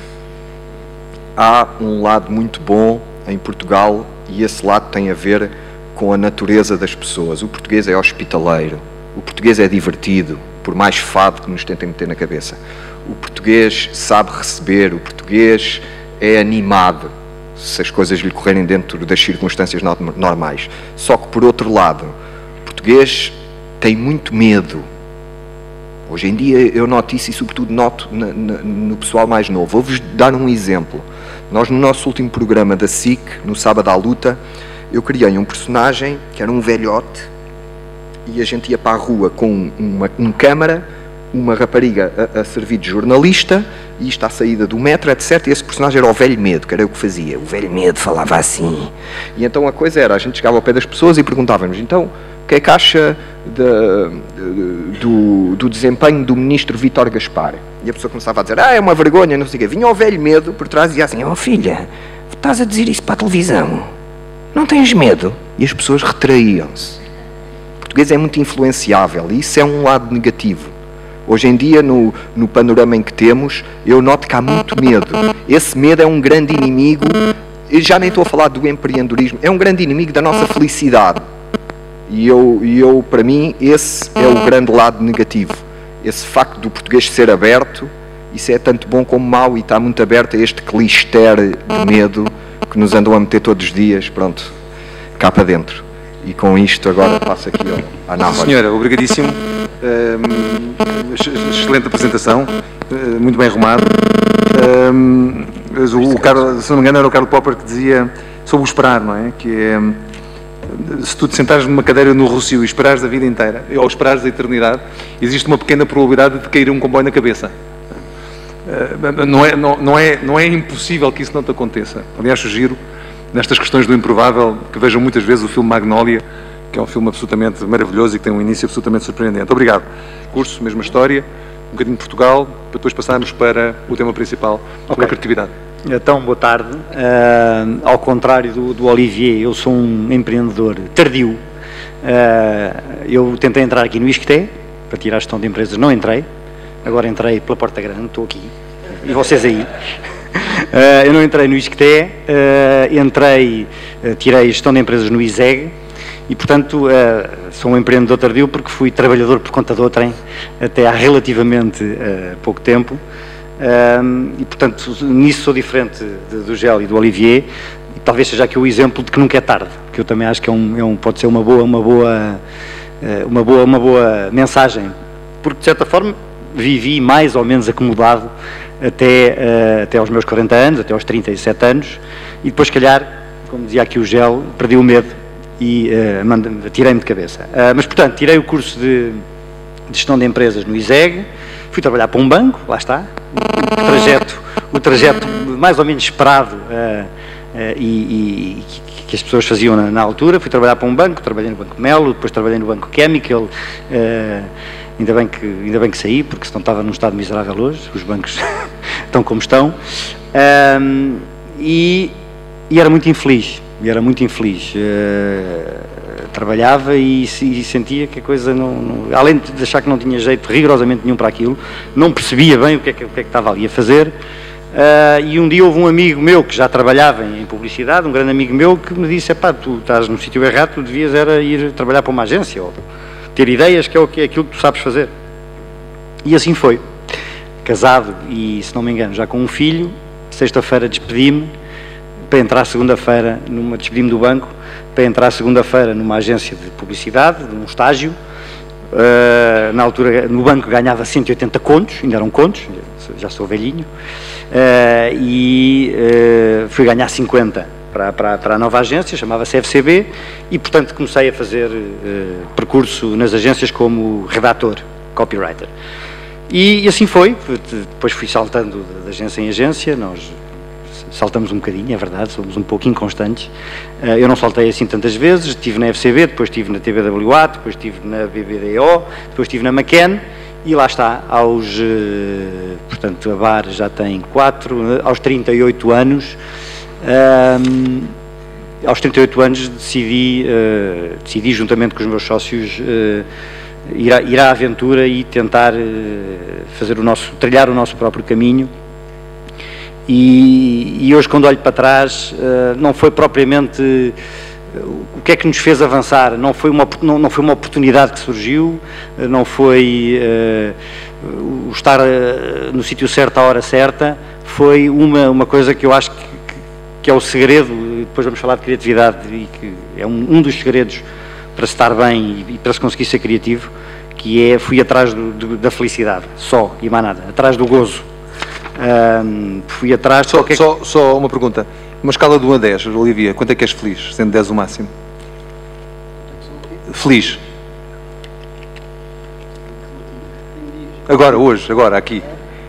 Há um lado muito bom em Portugal e esse lado tem a ver com a natureza das pessoas. O português é hospitaleiro, o português é divertido, por mais fado que nos tentem meter na cabeça. O português sabe receber, o português é animado, se as coisas lhe correrem dentro das circunstâncias normais. Só que, por outro lado, o português tem muito medo. Hoje em dia eu noto isso e sobretudo noto no pessoal mais novo. Vou-vos dar um exemplo. Nós, no nosso último programa da SIC, no Sábado à Luta, eu criei um personagem que era um velhote e a gente ia para a rua com um câmara, uma rapariga a servir de jornalista e isto à saída do metro, etc. E esse personagem era o Velho Medo, que era eu que fazia. O Velho Medo falava assim. E então a coisa era, a gente chegava ao pé das pessoas e perguntávamos, então, o que é que acha do desempenho do ministro Vítor Gaspar? E a pessoa começava a dizer, é uma vergonha, não sei o quê. Vinha o Velho Medo por trás e dizia assim, filha, estás a dizer isso para a televisão? Não tens medo? E as pessoas retraíam-se. O português é muito influenciável e isso é um lado negativo. Hoje em dia, no panorama em que temos, eu noto que há muito medo. Esse medo é um grande inimigo, eu já nem estou a falar do empreendedorismo, é um grande inimigo da nossa felicidade. E eu, para mim, esse é o grande lado negativo. Esse facto do português ser aberto, isso é tanto bom como mau e está muito aberto a este clister de medo que nos andam a meter todos os dias, pronto, cá para dentro. E com isto agora passo aqui à Návoa. Senhora, obrigadíssimo. Excelente apresentação, muito bem arrumado. O Carlos, se não me engano, era o Karl Popper que dizia sobre o esperar, não é? Que é, se tu te sentares numa cadeira no Rossio e esperares a vida inteira, ou esperares a eternidade, existe uma pequena probabilidade de cair um comboio na cabeça. Não é impossível que isso não te aconteça. Aliás, sugiro, nestas questões do improvável, que vejam muitas vezes o filme Magnolia, que é um filme absolutamente maravilhoso e que tem um início absolutamente surpreendente. Obrigado. Curso, mesma história, um bocadinho de Portugal, para depois passarmos para o tema principal, a criatividade. Então, boa tarde. Ao contrário do Olivier, eu sou um empreendedor tardio. Eu tentei entrar aqui no ISCTE, para tirar a gestão de empresas, não entrei. Agora entrei pela porta grande, estou aqui. E vocês aí. Eu não entrei no ISCTE, tirei a gestão de empresas no ISEG, e, portanto, sou um empreendedor tardio porque fui trabalhador por conta de outrem até há relativamente pouco tempo. E, portanto, nisso sou diferente do Gel e do Olivier, e talvez seja aqui o exemplo de que nunca é tarde, que eu também acho que pode ser uma boa mensagem, porque, de certa forma, vivi mais ou menos acomodado até aos meus 40 anos, até aos 37 anos, e depois, se calhar, como dizia aqui o Gel, perdi o medo e tirei-me de cabeça. Mas, portanto, tirei o curso de gestão de empresas no ISEG, fui trabalhar para um banco, lá está, o trajeto mais ou menos esperado e que as pessoas faziam na altura. Fui trabalhar para um banco, trabalhei no Banco Melo, depois trabalhei no Banco Chemical, ainda bem que saí, porque senão estava num estado miserável hoje, os bancos estão como estão, e era muito infeliz, trabalhava e sentia que a coisa além de achar que não tinha jeito rigorosamente nenhum para aquilo, não percebia bem o que é que estava ali a fazer. E um dia houve um amigo meu que já trabalhava em publicidade, um grande amigo meu, que me disse, tu estás no sítio errado, tu devias era ir trabalhar para uma agência, ou ter ideias, que é aquilo que tu sabes fazer. E assim foi. Casado e, se não me engano, já com um filho, sexta-feira despedi-me, para entrar segunda-feira, despedi-me do banco, para entrar segunda-feira numa agência de publicidade, num estágio. Na altura, no banco ganhava 180 contos, ainda eram contos, já sou velhinho, e fui ganhar 50 para a nova agência, chamava-se FCB, e, portanto, comecei a fazer percurso nas agências como redator, copywriter. E assim foi, depois fui saltando de agência em agência, nós saltamos um bocadinho, é verdade, somos um pouco inconstantes. Eu não saltei assim tantas vezes, estive na FCB, depois estive na TBWA, depois estive na BBDO, depois estive na McKen, e lá está, portanto, a BAR já tem 4, aos 38 anos, decidi juntamente com os meus sócios ir à aventura e tentar trilhar o nosso próprio caminho. E hoje, quando olho para trás, não foi propriamente o que é que nos fez avançar? Não foi uma oportunidade que surgiu, não foi o estar no sítio certo à hora certa, foi uma coisa que eu acho que é o segredo, depois vamos falar de criatividade, e que é um dos segredos para se estar bem e para se conseguir ser criativo, que é, fui atrás da felicidade, só, e mais nada, atrás do gozo. Fui atrás... Só uma pergunta. Uma escala de 1 a 10, Olivia, quanto é que és feliz, sendo 10 o máximo? Feliz. Agora, hoje, agora, aqui.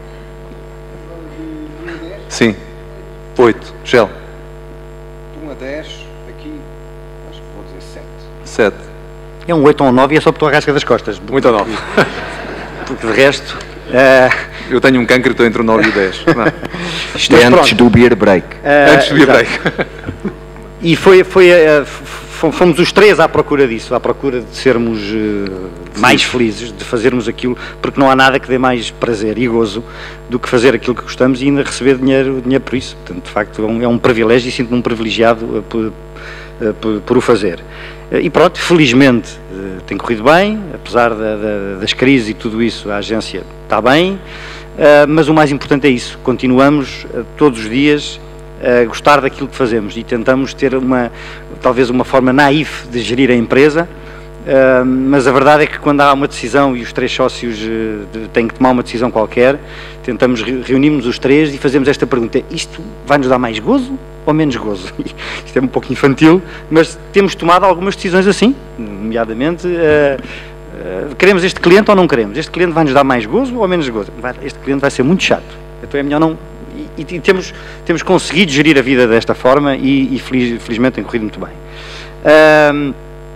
Sim. 8. Gel. De 1 a 10, aqui, acho que vou dizer 7. 7. É um 8 ou um 9 e é só por tua rasca das costas. Muito ou 9. Porque de resto... Eu tenho um cancro e estou entre o 9 e o 10. Não. Isto é antes do beer break. Antes do beer break. E fomos os três à procura disso, à procura de sermos mais felizes, de fazermos aquilo, porque não há nada que dê mais prazer e gozo do que fazer aquilo que gostamos e ainda receber dinheiro por isso. Portanto, de facto, é um privilégio e sinto-me um privilegiado por o fazer. E pronto, felizmente tem corrido bem, apesar das crises e tudo isso, a agência está bem, mas o mais importante é isso, continuamos todos os dias a gostar daquilo que fazemos e tentamos ter talvez uma forma naif de gerir a empresa, mas a verdade é que quando há uma decisão e os três sócios têm que tomar uma decisão qualquer, tentamos reunimos os três e fazemos esta pergunta: isto vai-nos dar mais gozo ou menos gozo? Isto é um pouco infantil, mas temos tomado algumas decisões assim, nomeadamente queremos este cliente ou não queremos? Este cliente vai-nos dar mais gozo ou menos gozo? Este cliente vai ser muito chato, então é melhor não... E temos conseguido gerir a vida desta forma e felizmente tem corrido muito bem.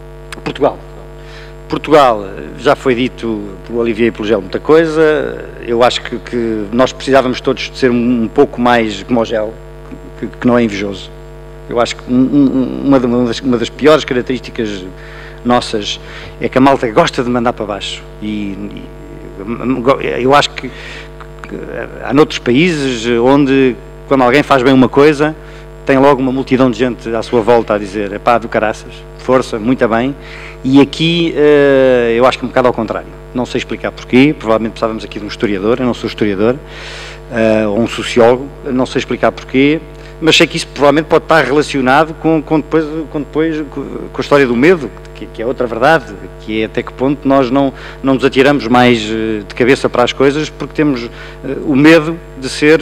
Portugal, já foi dito pelo Olivier e pelo Gel muita coisa. Eu acho que nós precisávamos todos de ser um pouco mais como o Gel, que não é invejoso. Eu acho que uma das piores características nossas é que a malta gosta de mandar para baixo. E eu acho que há noutros países onde, quando alguém faz bem uma coisa, tem logo uma multidão de gente à sua volta a dizer: epá, do caraças, força, muito bem. E aqui eu acho que é um bocado ao contrário. Não sei explicar porquê, provavelmente precisávamos aqui de um historiador, eu não sou historiador, ou um sociólogo, não sei explicar porquê, mas sei que isso provavelmente pode estar relacionado com a história do medo, que é outra verdade, que é até que ponto nós não nos atiramos mais de cabeça para as coisas porque temos o medo de ser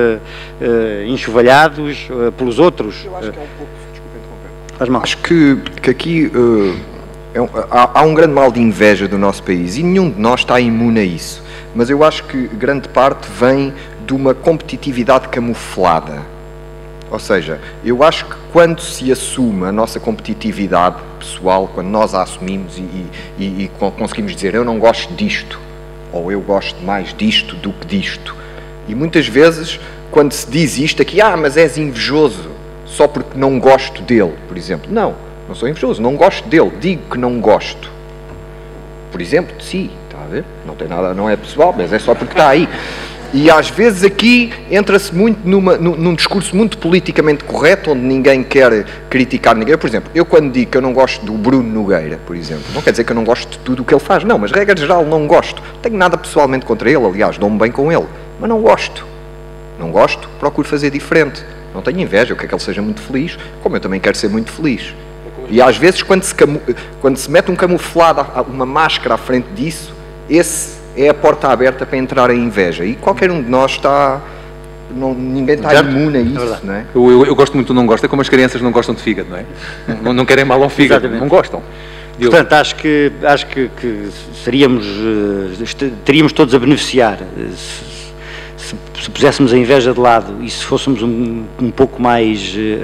enxovalhados pelos outros. Eu acho que é um pouco... Desculpa interromper. Faz mal. Acho que aqui há um grande mal de inveja do nosso país e nenhum de nós está imune a isso, mas eu acho que grande parte vem de uma competitividade camuflada. Ou seja, eu acho que quando se assume a nossa competitividade pessoal, quando nós a assumimos e conseguimos dizer eu não gosto disto, ou eu gosto mais disto do que disto, e muitas vezes quando se diz isto aqui, mas és invejoso só porque não gosto dele, por exemplo. Não sou invejoso, não gosto dele, digo que não gosto. Por exemplo, de si, está a ver? Não tem nada, não é pessoal, mas é só porque está aí. E às vezes aqui entra-se muito num discurso muito politicamente correto, onde ninguém quer criticar ninguém. Por exemplo, eu quando digo que eu não gosto do Bruno Nogueira, por exemplo, não quer dizer que eu não gosto de tudo o que ele faz, não, mas regra geral não gosto. Não tenho nada pessoalmente contra ele, aliás, dou-me bem com ele, mas não gosto. Não gosto, procuro fazer diferente. Não tenho inveja, eu quero que ele seja muito feliz, como eu também quero ser muito feliz. E às vezes quando se mete um camuflado, uma máscara à frente disso, esse é a porta aberta para entrar a inveja. E qualquer um de nós está... ninguém está imune a isso, não é? Eu gosto muito do não gosto, é como as crianças não gostam de fígado, não é? Não querem mal ao fígado, exatamente. Não gostam. Portanto, acho que teríamos todos a beneficiar se puséssemos a inveja de lado e se fôssemos um pouco mais...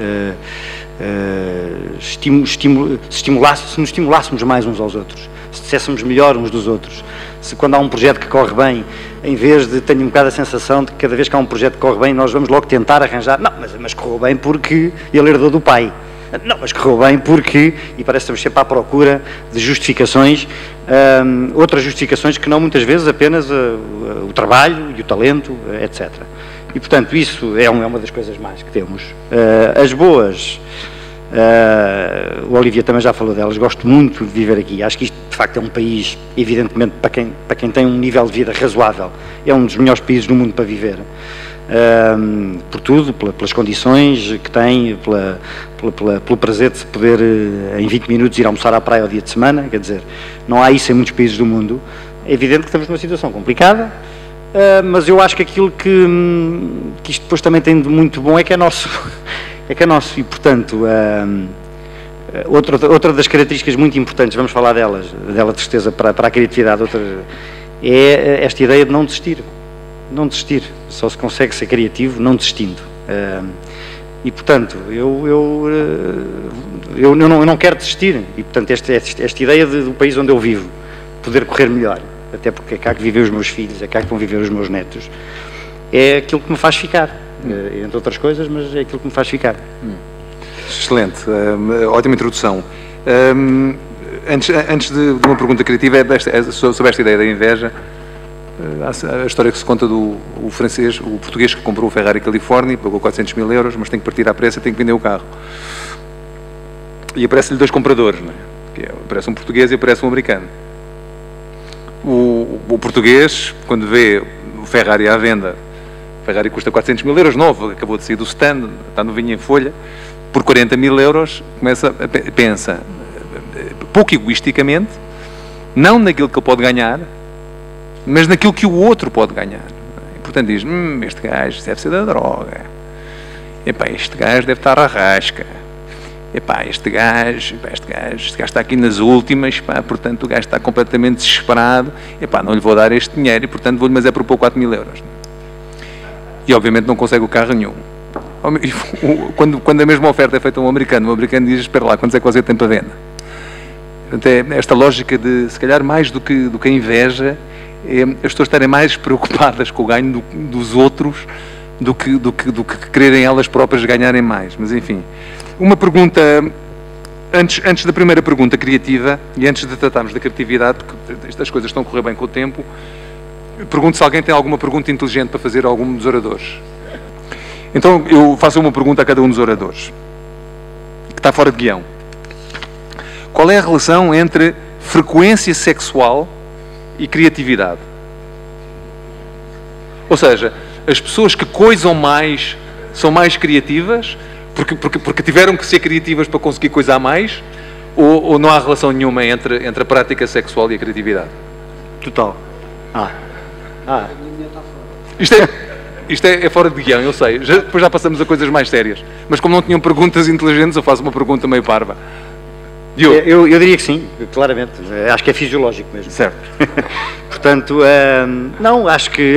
se nos estimulássemos mais uns aos outros, se disséssemos melhor uns dos outros, se quando há um projeto que corre bem, em vez de tenho um bocado a sensação de que cada vez que há um projeto que corre bem nós vamos logo tentar arranjar, não, mas correu bem porque ele herdou do pai, não, mas correu bem porque, e parece que estamos sempre à procura de justificações, outras justificações que não muitas vezes apenas o trabalho e o talento, etc. E portanto isso é uma das coisas mais que temos. As boas, O Olivier também já falou delas, gosto muito de viver aqui. Acho que isto, de facto, é um país, evidentemente, para quem tem um nível de vida razoável, é um dos melhores países do mundo para viver. Por tudo, pelas condições que tem, pelo prazer de se poder, em 20 minutos, ir almoçar à praia ao dia de semana, quer dizer, não há isso em muitos países do mundo. É evidente que estamos numa situação complicada, mas eu acho que aquilo que isto depois também tem de muito bom é que é nosso. E, portanto, outra das características muito importantes, vamos falar delas, dela tristeza para a criatividade, outra é esta ideia de não desistir. Não desistir, só se consegue ser criativo não desistindo. E, portanto, eu não quero desistir. E, portanto, esta ideia do país onde eu vivo, poder correr melhor, até porque é cá que vivem os meus filhos, é cá que vão viver os meus netos, é aquilo que me faz ficar. Entre outras coisas, mas é aquilo que me faz ficar. Excelente, ótima introdução. Antes de uma pergunta criativa, sobre esta ideia da inveja, a história que se conta do francês, o português que comprou o Ferrari California, pagou 400 mil euros, mas tem que partir à pressa e tem que vender o carro. E aparecem-lhe dois compradores, não é? Aparece um português e aparece um americano. O português, quando vê o Ferrari à venda, o Ferrari custa 400 mil euros, novo, acabou de sair do stand, está novinho em folha, por 40 mil euros, pensa, pouco egoisticamente, não naquilo que ele pode ganhar, mas naquilo que o outro pode ganhar. E, portanto, diz, este gajo deve ser da droga, epá, este gajo deve estar à rasca, epá, este gajo está aqui nas últimas, pá, portanto, o gajo está completamente desesperado, epá, não lhe vou dar este dinheiro e, portanto, vou-lhe, mas é por 4 mil euros. E, obviamente, não consegue o carro nenhum. Quando a mesma oferta é feita a um americano diz, espera lá, quantos é que você tem para venda? Portanto, é esta lógica de, se calhar, mais do que a inveja, as pessoas estarem mais preocupadas com o ganho dos outros do que quererem elas próprias ganharem mais. Mas, enfim, uma pergunta, antes da primeira pergunta criativa, e antes de tratarmos da criatividade, porque estas coisas estão a correr bem com o tempo, pergunto se alguém tem alguma pergunta inteligente para fazer a algum dos oradores. Então, eu faço uma pergunta a cada um dos oradores, que está fora de guião. Qual é a relação entre frequência sexual e criatividade? Ou seja, as pessoas que coisam mais são mais criativas porque tiveram que ser criativas para conseguir coisar mais, ou não há relação nenhuma entre a prática sexual e a criatividade? Total. Isto é fora de guião, eu sei. Depois já passamos a coisas mais sérias. Mas como não tinham perguntas inteligentes, eu faço uma pergunta meio parva. Eu diria que sim, claramente. Acho que é fisiológico mesmo. Certo. Portanto, não, acho que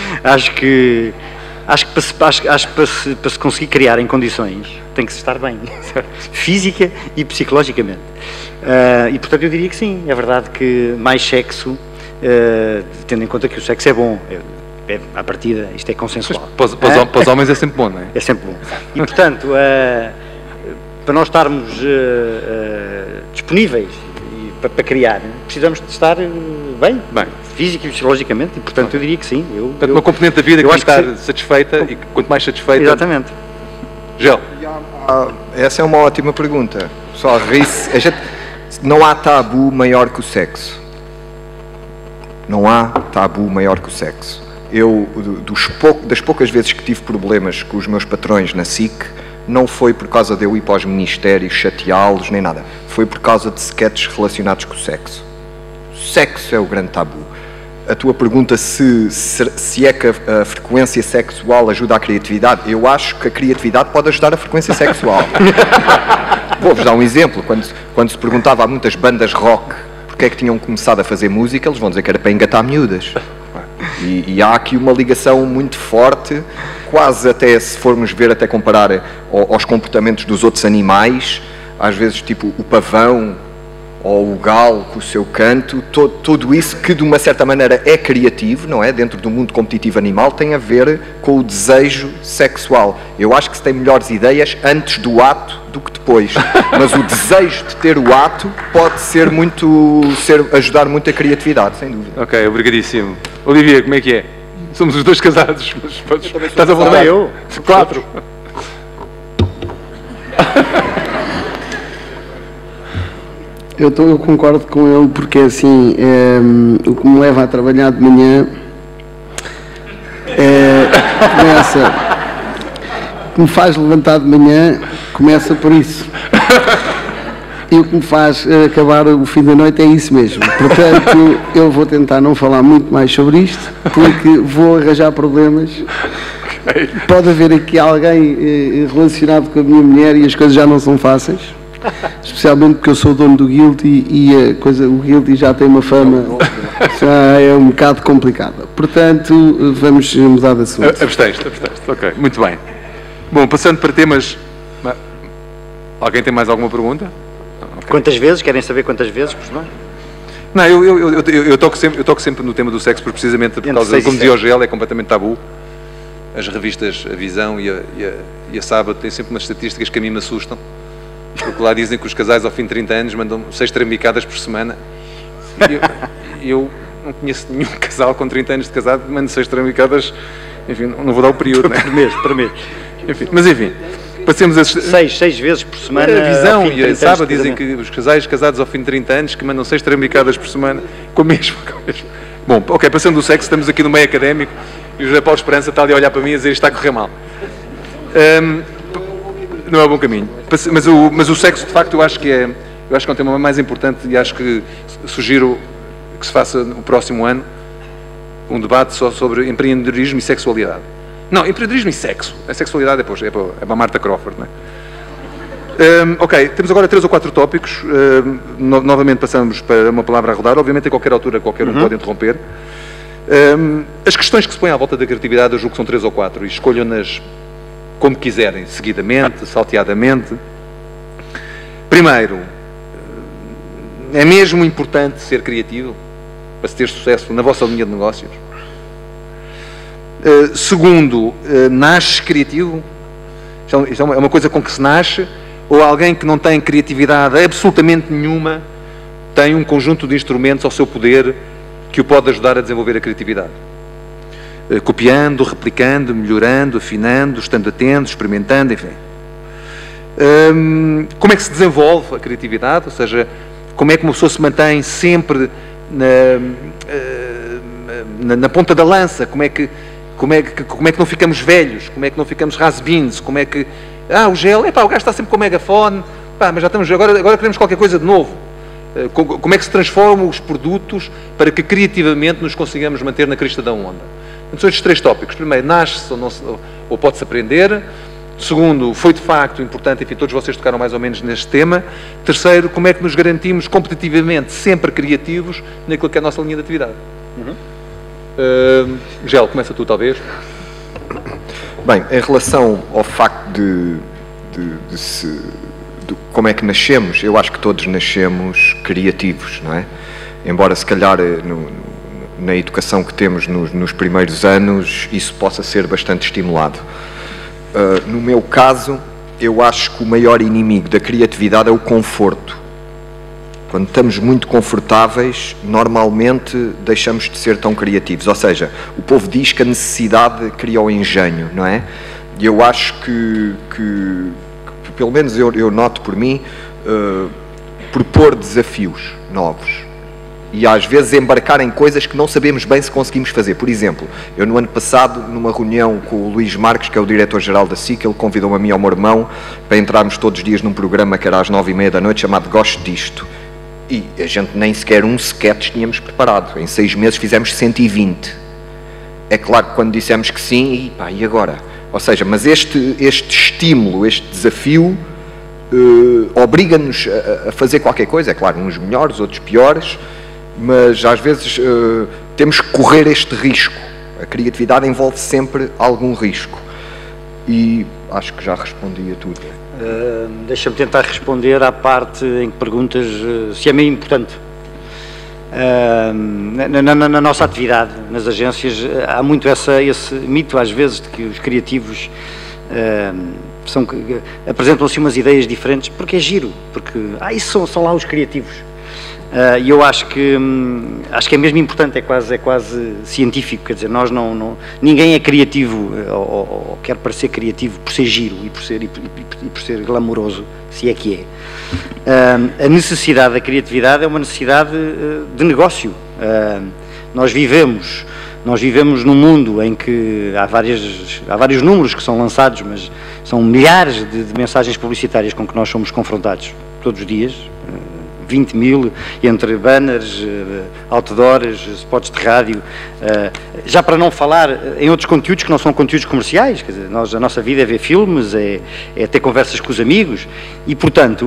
para se conseguir criar em condições tem que se estar bem, física e psicologicamente. E portanto eu diria que sim, é verdade que mais sexo, tendo em conta que o sexo é bom, à partida isto é consensual. Para os homens é sempre bom, não é? É sempre bom. E portanto, para nós estarmos disponíveis para criar, precisamos de estar bem. Física e psicologicamente, e portanto eu diria que sim. Portanto, uma componente da vida que tem que estar satisfeita, e quanto mais satisfeita... Exatamente. Gel. Essa é uma ótima pergunta. Só não há tabu maior que o sexo. Não há tabu maior que o sexo. Das poucas vezes que tive problemas com os meus patrões na SIC, não foi por causa de eu ir para os ministérios, chateá-los, nem nada. Foi por causa de sketches relacionados com o sexo. O sexo é o grande tabu. A tua pergunta se é que a frequência sexual ajuda a criatividade, eu acho que a criatividade pode ajudar a frequência sexual. Vou-vos dar um exemplo. Quando se perguntava a muitas bandas rock porque é que tinham começado a fazer música, eles vão dizer que era para engatar miúdas. E há aqui uma ligação muito forte, quase até, se formos ver, até comparar aos comportamentos dos outros animais, às vezes tipo o pavão ou o galo com o seu canto, tudo isso que de uma certa maneira é criativo, não é? Dentro do mundo competitivo animal, tem a ver com o desejo sexual. Eu acho que se tem melhores ideias antes do ato do que depois, mas o desejo de ter o ato pode ajudar muito a criatividade, sem dúvida. Ok, obrigadíssimo. Olivia, como é que é? Somos os dois casados, mas estás a voltar? Eu? 4. Eu concordo com ele, porque assim, o que me leva a trabalhar de manhã o que me faz levantar de manhã começa por isso. E o que me faz acabar o fim da noite é isso mesmo. Portanto, eu vou tentar não falar muito mais sobre isto, porque vou arranjar problemas. Pode haver aqui alguém relacionado com a minha mulher e as coisas já não são fáceis. Especialmente porque eu sou dono do Guilty e o Guilty já tem uma fama, já é um bocado complicada. Portanto, vamos mudar de assunto. Absteste, ok, muito bem. Bom, passando para temas... Alguém tem mais alguma pergunta? Okay. Quantas vezes? Querem saber quantas vezes por semana? Não, eu toco sempre no tema do sexo, precisamente por causa, como dizia o GL, é completamente tabu. As revistas A Visão e a Sábado têm sempre umas estatísticas que a mim me assustam. Porque lá dizem que os casais ao fim de 30 anos mandam 6 trambicadas por semana. Eu não conheço nenhum casal com 30 anos de casado que manda 6 trambicadas, enfim, não vou dar o período, né? Por mês. Enfim, mas enfim, passemos a... 6 vezes por semana. A Visão e a Sábado dizem que os casais casados ao fim de 30 anos que mandam 6 trambicadas por semana com o mesmo. Bom, ok, passando do sexo, estamos aqui no meio académico e o José Paulo Esperança está ali a olhar para mim e a dizer isto está a correr mal. Não é um bom caminho. Mas o sexo, de facto, eu acho que é um tema mais importante e acho que sugiro que se faça no próximo ano um debate só sobre empreendedorismo e sexualidade. Não, empreendedorismo e sexo. A sexualidade é para a Marta Crawford, não é? Ok, temos agora 3 ou 4 tópicos. Novamente passamos para uma palavra a rodar. Obviamente, a qualquer altura, qualquer um pode interromper. As questões que se põem à volta da criatividade, eu julgo que são 3 ou 4 e escolham-nas como quiserem, seguidamente, salteadamente. Primeiro, é mesmo importante ser criativo para se ter sucesso na vossa linha de negócios? Segundo, nasce criativo? Isto é uma coisa com que se nasce? Ou alguém que não tem criatividade absolutamente nenhuma tem um conjunto de instrumentos ao seu poder que o pode ajudar a desenvolver a criatividade? Copiando, replicando, melhorando, afinando, estando atento, experimentando, enfim. Como é que se desenvolve a criatividade? Ou seja, como é que uma pessoa se mantém sempre na ponta da lança? Como é que não ficamos velhos? Como é que não ficamos has-beens? Como é que... o gel, o gajo está sempre com o megafone, mas já estamos, agora queremos qualquer coisa de novo. Como é que se transformam os produtos para que criativamente nos consigamos manter na crista da onda? Então, são estes 3 tópicos. Primeiro, nasce-se ou pode-se aprender. Segundo, foi de facto importante, enfim, todos vocês tocaram mais ou menos neste tema. Terceiro, como é que nos garantimos competitivamente, sempre criativos, naquilo que é a nossa linha de atividade? Gel, começa tu, talvez. Bem, em relação ao facto de como é que nascemos, eu acho que todos nascemos criativos, não é? Embora, se calhar, na educação que temos nos primeiros anos, isso possa ser bastante estimulado. No meu caso, eu acho que o maior inimigo da criatividade é o conforto. Quando estamos muito confortáveis, normalmente deixamos de ser tão criativos. Ou seja, o povo diz que a necessidade cria o engenho, não é? E eu acho que pelo menos eu noto por mim, propor desafios novos. E às vezes embarcar em coisas que não sabemos bem se conseguimos fazer. Por exemplo, eu no ano passado, numa reunião com o Luís Marques, que é o diretor-geral da SIC, ele convidou-me a mim e ao meu irmão para entrarmos todos os dias num programa que era às 9h30 da noite, chamado Gosto Disto. E a gente nem sequer um sketch tínhamos preparado. Em 6 meses fizemos 120. É claro que quando dissemos que sim, e agora? Ou seja, mas este estímulo, este desafio, obriga-nos a fazer qualquer coisa. É claro, uns melhores, outros piores, mas às vezes temos que correr este risco. A criatividade envolve sempre algum risco. E acho que já respondi a tudo. Deixa-me tentar responder à parte em que perguntas se é meio importante. Na nossa atividade, nas agências, há muito esse mito às vezes de que os criativos apresentam-se umas ideias diferentes, porque é giro, porque isso são lá os criativos. E eu acho que é mesmo importante, é quase científico, quer dizer, ninguém é criativo ou quer parecer criativo por ser giro e por ser glamouroso, se é que é. A necessidade da criatividade é uma necessidade de negócio. Nós vivemos num mundo em que há vários números que são lançados, mas são milhares de mensagens publicitárias com que nós somos confrontados todos os dias, 20 mil, entre banners, outdoors, spots de rádio, já para não falar em outros conteúdos que não são conteúdos comerciais, quer dizer, a nossa vida é ver filmes, é ter conversas com os amigos, e portanto,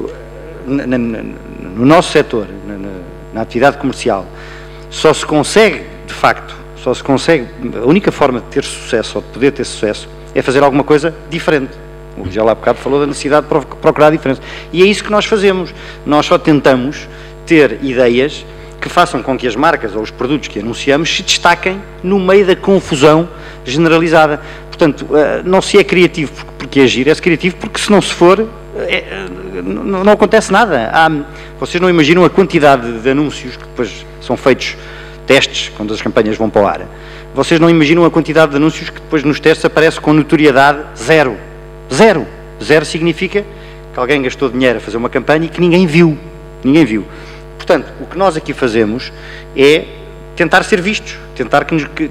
no nosso setor, na atividade comercial, só se consegue, de facto, a única forma de ter sucesso, ou de poder ter sucesso, é fazer alguma coisa diferente. O já lá há bocado falou da necessidade de procurar a diferença. E é isso que nós fazemos. Nós só tentamos ter ideias que façam com que as marcas ou os produtos que anunciamos se destaquem no meio da confusão generalizada. Portanto, não se é criativo porque é giro, é-se criativo porque se não se for, não acontece nada. Vocês não imaginam a quantidade de anúncios que depois são feitos testes, quando as campanhas vão para o ar. Vocês não imaginam a quantidade de anúncios que depois nos testes aparece com notoriedade zero. Zero. Zero significa que alguém gastou dinheiro a fazer uma campanha e que ninguém viu. Ninguém viu. Portanto, o que nós aqui fazemos é tentar ser vistos, tentar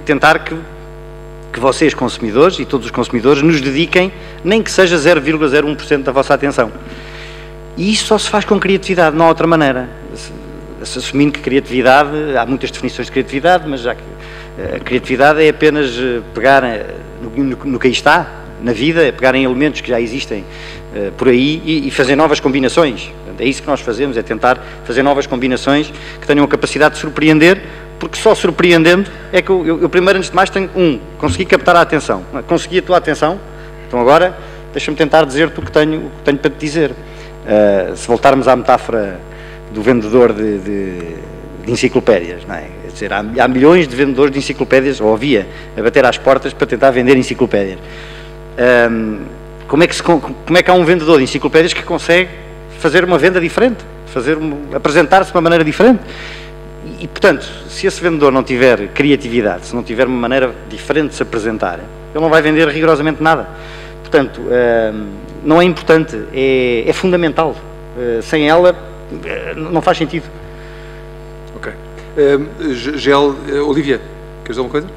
que vocês, consumidores, e todos os consumidores, nos dediquem, nem que seja 0,01% da vossa atenção. E isso só se faz com criatividade, não há outra maneira. Assumindo que criatividade, há muitas definições de criatividade, mas já que a criatividade é apenas pegar no que aí está, na vida, é pegar em elementos que já existem por aí e fazer novas combinações. Portanto, é isso que nós fazemos, é tentar fazer novas combinações que tenham a capacidade de surpreender, porque só surpreendendo é que eu primeiro, antes de mais, tenho consegui captar a atenção. Consegui a tua atenção, então agora deixa-me tentar dizer-te o que tenho para te dizer. Se voltarmos à metáfora do vendedor de enciclopédias, não é? Quer dizer, há milhões de vendedores de enciclopédias, ou havia, a bater às portas para tentar vender enciclopédias. Como é que há um vendedor de enciclopédias que consegue fazer uma venda diferente, apresentar-se de uma maneira diferente? E, portanto, se esse vendedor não tiver criatividade, se não tiver uma maneira diferente de se apresentar, ele não vai vender rigorosamente nada. Portanto, não é importante, é fundamental. Sem ela, não faz sentido. Ok. Olivia, queres dizer alguma coisa?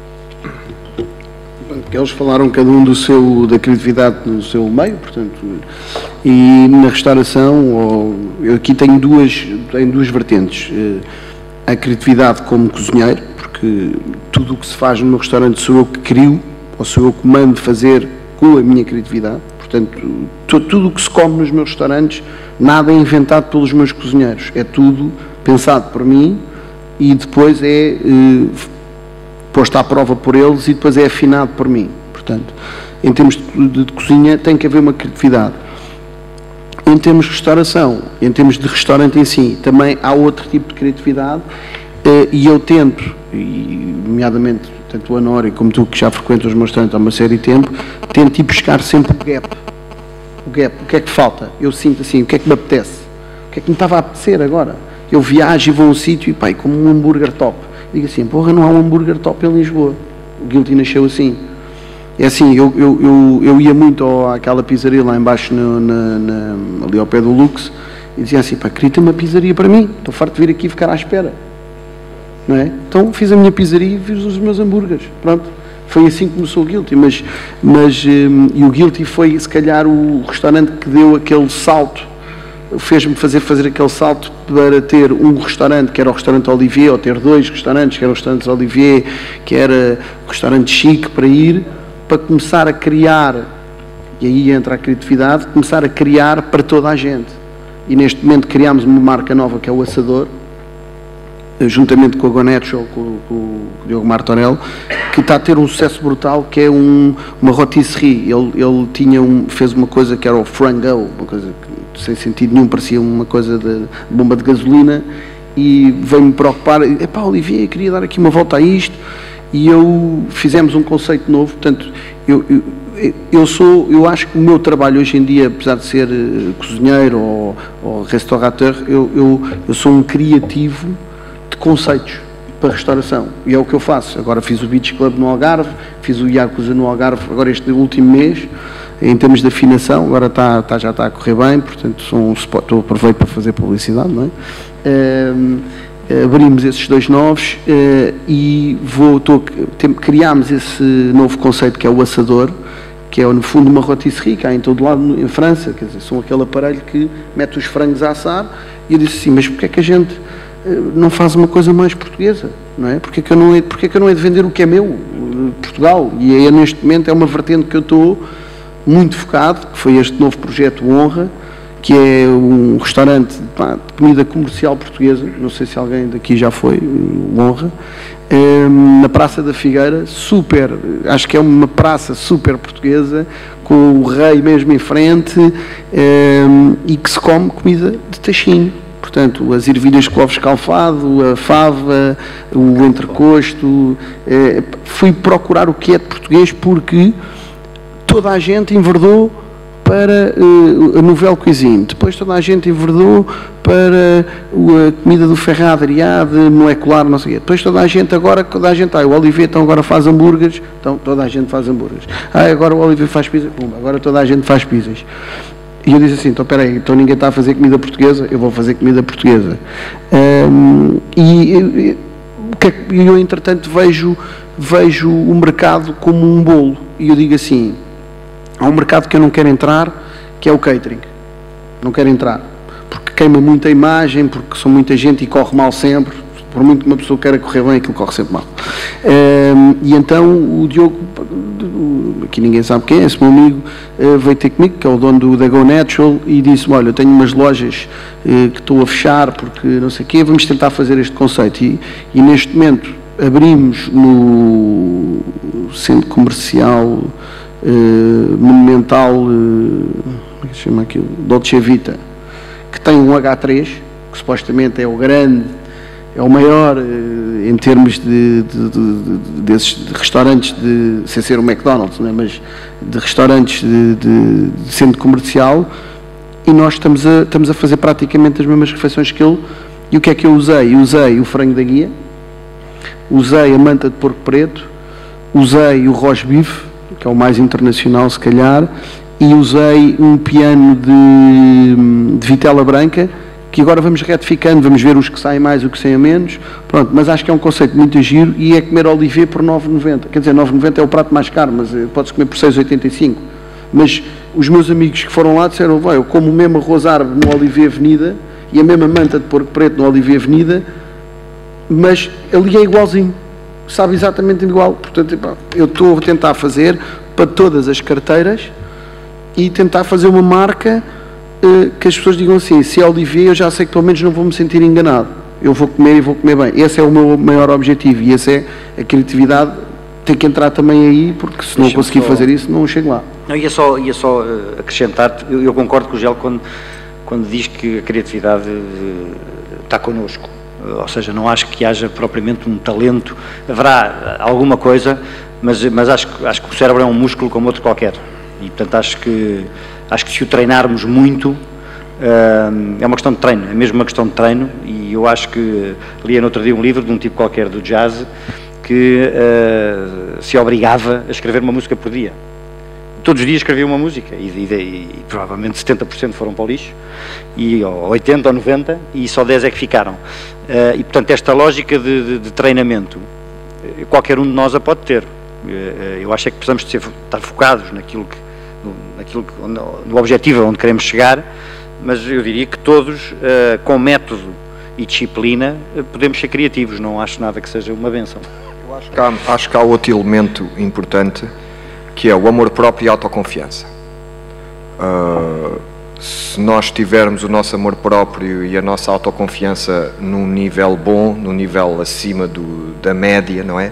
Eles falaram cada um da criatividade no seu meio, portanto, e na restauração, eu aqui tenho duas vertentes. A criatividade como cozinheiro, porque tudo o que se faz no meu restaurante sou eu que crio, ou sou eu que mando fazer com a minha criatividade. Portanto, tudo o que se come nos meus restaurantes, nada é inventado pelos meus cozinheiros, é tudo pensado por mim e depois é posto à prova por eles e depois é afinado por mim. Portanto, em termos de cozinha tem que haver uma criatividade. Em termos de restauração, em termos de restaurante em si, também há outro tipo de criatividade e eu tento, nomeadamente tanto o Anório como tu que já frequentas os meus restaurantes há uma série de tempo, tento ir buscar sempre o gap. O que é que falta? Eu sinto assim, o que é que me apetece? O que é que me estava a apetecer agora? Eu viajo e vou a um sítio e pai, como um hambúrguer top. Digo assim, porra, não há um hambúrguer top em Lisboa. O Guilty nasceu assim. É assim, eu ia muito àquela pizzaria lá embaixo, ali ao pé do Lux, e dizia assim, pá, queria ter uma pizzaria para mim, estou farto de vir aqui ficar à espera. Não é? Então fiz a minha pizzaria e fiz os meus hambúrgueres. Pronto. Foi assim que começou o Guilty, e o Guilty foi, se calhar, o restaurante que deu aquele salto, fez-me fazer aquele salto para ter um restaurante, que era o restaurante Olivier, ou ter dois restaurantes, que era o restaurante Olivier, que era o restaurante chique para ir, para começar a criar, e aí entra a criatividade, começar a criar para toda a gente. E neste momento criámos uma marca nova, que é o Assador, juntamente com a Gonecho, com o Diogo Martorell, que está a ter um sucesso brutal, que é uma rotisserie. Ele fez uma coisa que era o frango, uma coisa que sem sentido nenhum, parecia uma coisa de bomba de gasolina, e veio-me preocupar, epá, Olivier, queria dar aqui uma volta a isto, e fizemos um conceito novo, portanto, eu acho que o meu trabalho hoje em dia, apesar de ser cozinheiro ou restaurateur, eu sou um criativo de conceitos para restauração, e é o que eu faço. Agora fiz o Beach Club no Algarve, fiz o Yakuza no Algarve agora este último mês, em termos de afinação, agora já está a correr bem, portanto aproveito para fazer publicidade, não é? Abrimos esses 2 novos e criámos esse novo conceito que é o assador, que é no fundo uma rotisserie, que há em todo lado em França, quer dizer, são aquele aparelho que mete os frangos a assar, e eu disse assim, mas porquê é que a gente não faz uma coisa mais portuguesa, não é? Porquê é que eu não hei de vender o que é meu, Portugal? E neste momento é uma vertente que eu estou muito focado, que foi este novo projeto Honra, que é um restaurante de comida comercial portuguesa, não sei se alguém daqui já foi, Honra, na Praça da Figueira, acho que é uma praça super portuguesa, com o rei mesmo em frente, e que se come comida de tachinho. Portanto, as ervilhas de couve escalfado, a fava, o entrecosto. Fui procurar o que é de português porque toda a gente enverdou para a Nouvelle Cuisine, depois toda a gente enverdou para a comida do Ferrat Adrià, de molecular, não sei o quê. Depois toda a gente, o Olivier então agora faz hambúrgueres, então toda a gente faz hambúrgueres. Agora o Olivier faz pizzas, agora toda a gente faz pizzas. E eu disse assim, então espera aí, então ninguém está a fazer comida portuguesa, eu vou fazer comida portuguesa. E eu entretanto vejo o mercado como um bolo, e eu digo assim, há um mercado que eu não quero entrar, que é o catering. Não quero entrar, porque queima muita imagem, porque são muita gente e corre mal sempre. Por muito que uma pessoa queira correr bem, aquilo corre sempre mal. E então o Diogo, aqui ninguém sabe quem é, esse meu amigo, veio ter comigo, que é o dono da Go Natural, e disse-me, olha, eu tenho umas lojas que estou a fechar, porque não sei o quê, vamos tentar fazer este conceito. E neste momento abrimos no centro comercial monumental, como é que se chama aquilo? Dolce Vita, que tem um H3, que supostamente é o grande, é o maior em termos desses restaurantes, sem ser o McDonald's, não é? Mas de restaurantes de centro comercial, e nós estamos a fazer praticamente as mesmas refeições que ele. E o que é que eu usei? Usei o frango da guia, usei a manta de porco preto, usei o roast beef, que é o mais internacional se calhar, e usei um piano de vitela branca, que agora vamos retificando, vamos ver os que saem mais e os que saem menos, pronto, mas acho que é um conceito muito giro, e é comer Olivier por 9,90, quer dizer, 9,90 é o prato mais caro, mas pode-se comer por 6,85, mas os meus amigos que foram lá disseram, eu como o mesmo arroz árabe no Olivier Avenida, e a mesma manta de porco preto no Olivier Avenida, mas ali é igualzinho, sabe exatamente igual. Portanto, eu estou a tentar fazer para todas as carteiras e tentar fazer uma marca que as pessoas digam assim, se é Olivier, eu já sei que pelo menos não vou me sentir enganado, eu vou comer e vou comer bem. Esse é o meu maior objetivo, e essa é a criatividade, tem que entrar também aí, porque se não conseguir fazer isso, não chego lá. Não, ia só acrescentar, eu concordo com o Gel quando diz que a criatividade está connosco. Ou seja, não acho que haja propriamente um talento, haverá alguma coisa, mas acho que o cérebro é um músculo como outro qualquer, e portanto acho que se o treinarmos muito, é uma questão de treino, é mesmo uma questão de treino, e eu acho que li no outro dia um livro de um tipo qualquer do jazz, que se obrigava a escrever uma música por dia. Todos os dias escrevia uma música, e provavelmente 70% foram para o lixo, ou 80% ou 90%, e só 10% é que ficaram. E portanto esta lógica de treinamento, qualquer um de nós a pode ter. Eu acho é que precisamos de estar focados no objetivo onde queremos chegar, mas eu diria que todos, com método e disciplina, podemos ser criativos, não acho nada que seja uma bênção. Eu acho que há outro elemento importante, que é o amor próprio e a autoconfiança. Se nós tivermos o nosso amor próprio e a nossa autoconfiança num nível bom, num nível acima da média, não é?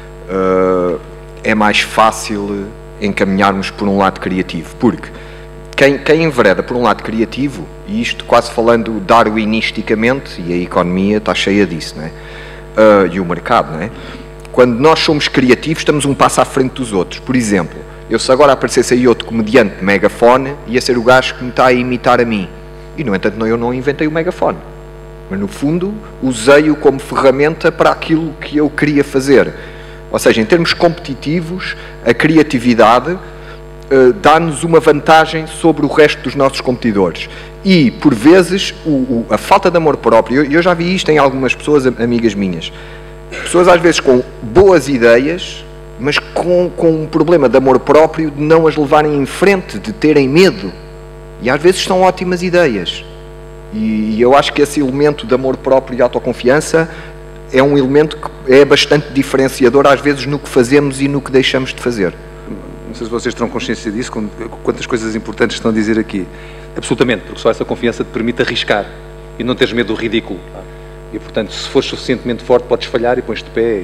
É mais fácil encaminharmos por um lado criativo, porque quem envereda por um lado criativo, e isto quase falando darwinisticamente, e a economia está cheia disso, não é? E o mercado, não é? Quando nós somos criativos, estamos um passo à frente dos outros. Por exemplo, Eu, se agora aparecesse aí outro comediante de megafone, ia ser o gajo que me está a imitar a mim. E, no entanto, eu não inventei o megafone. Mas, no fundo, usei-o como ferramenta para aquilo que eu queria fazer. Ou seja, em termos competitivos, a criatividade dá-nos uma vantagem sobre o resto dos nossos competidores. E, por vezes, a falta de amor próprio, eu já vi isto em algumas pessoas, amigas minhas. Pessoas, às vezes, com boas ideias, mas com um problema de amor próprio, de não as levarem em frente, de terem medo. E, às vezes, são ótimas ideias. E eu acho que esse elemento de amor próprio e autoconfiança é um elemento que é bastante diferenciador, às vezes, no que fazemos e no que deixamos de fazer. Não sei se vocês terão consciência disso, quantas coisas importantes estão a dizer aqui. Absolutamente, porque só essa confiança te permite arriscar e não teres medo do ridículo. E, portanto, se fores suficientemente forte, podes falhar e pões-te de pé.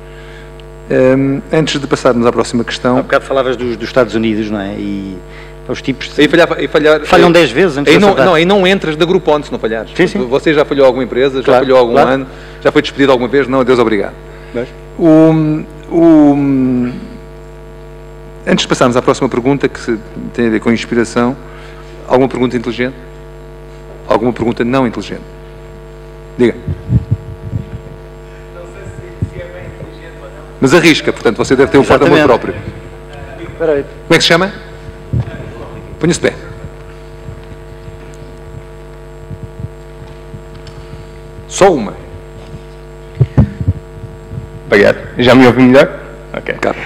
Antes de passarmos à próxima questão... Há bocado falavas dos Estados Unidos, não é? E os tipos... Falham 10 vezes antes de acertar. Aí não entras da Groupon se não falhares. Sim, sim. Você já falhou alguma empresa, já falhou algum ano, já foi despedido alguma vez? Não, adeus, obrigado. Antes de passarmos à próxima pergunta, que tem a ver com inspiração, alguma pergunta inteligente? Alguma pergunta não inteligente? Diga. Não sei se é bem inteligente ou não. Mas arrisca, portanto, você deve ter um forte amor próprio. Espera aí. Como é que se chama? Ponha-se de pé. Só uma. Obrigado. Já me ouvi melhor? Ok. Claro.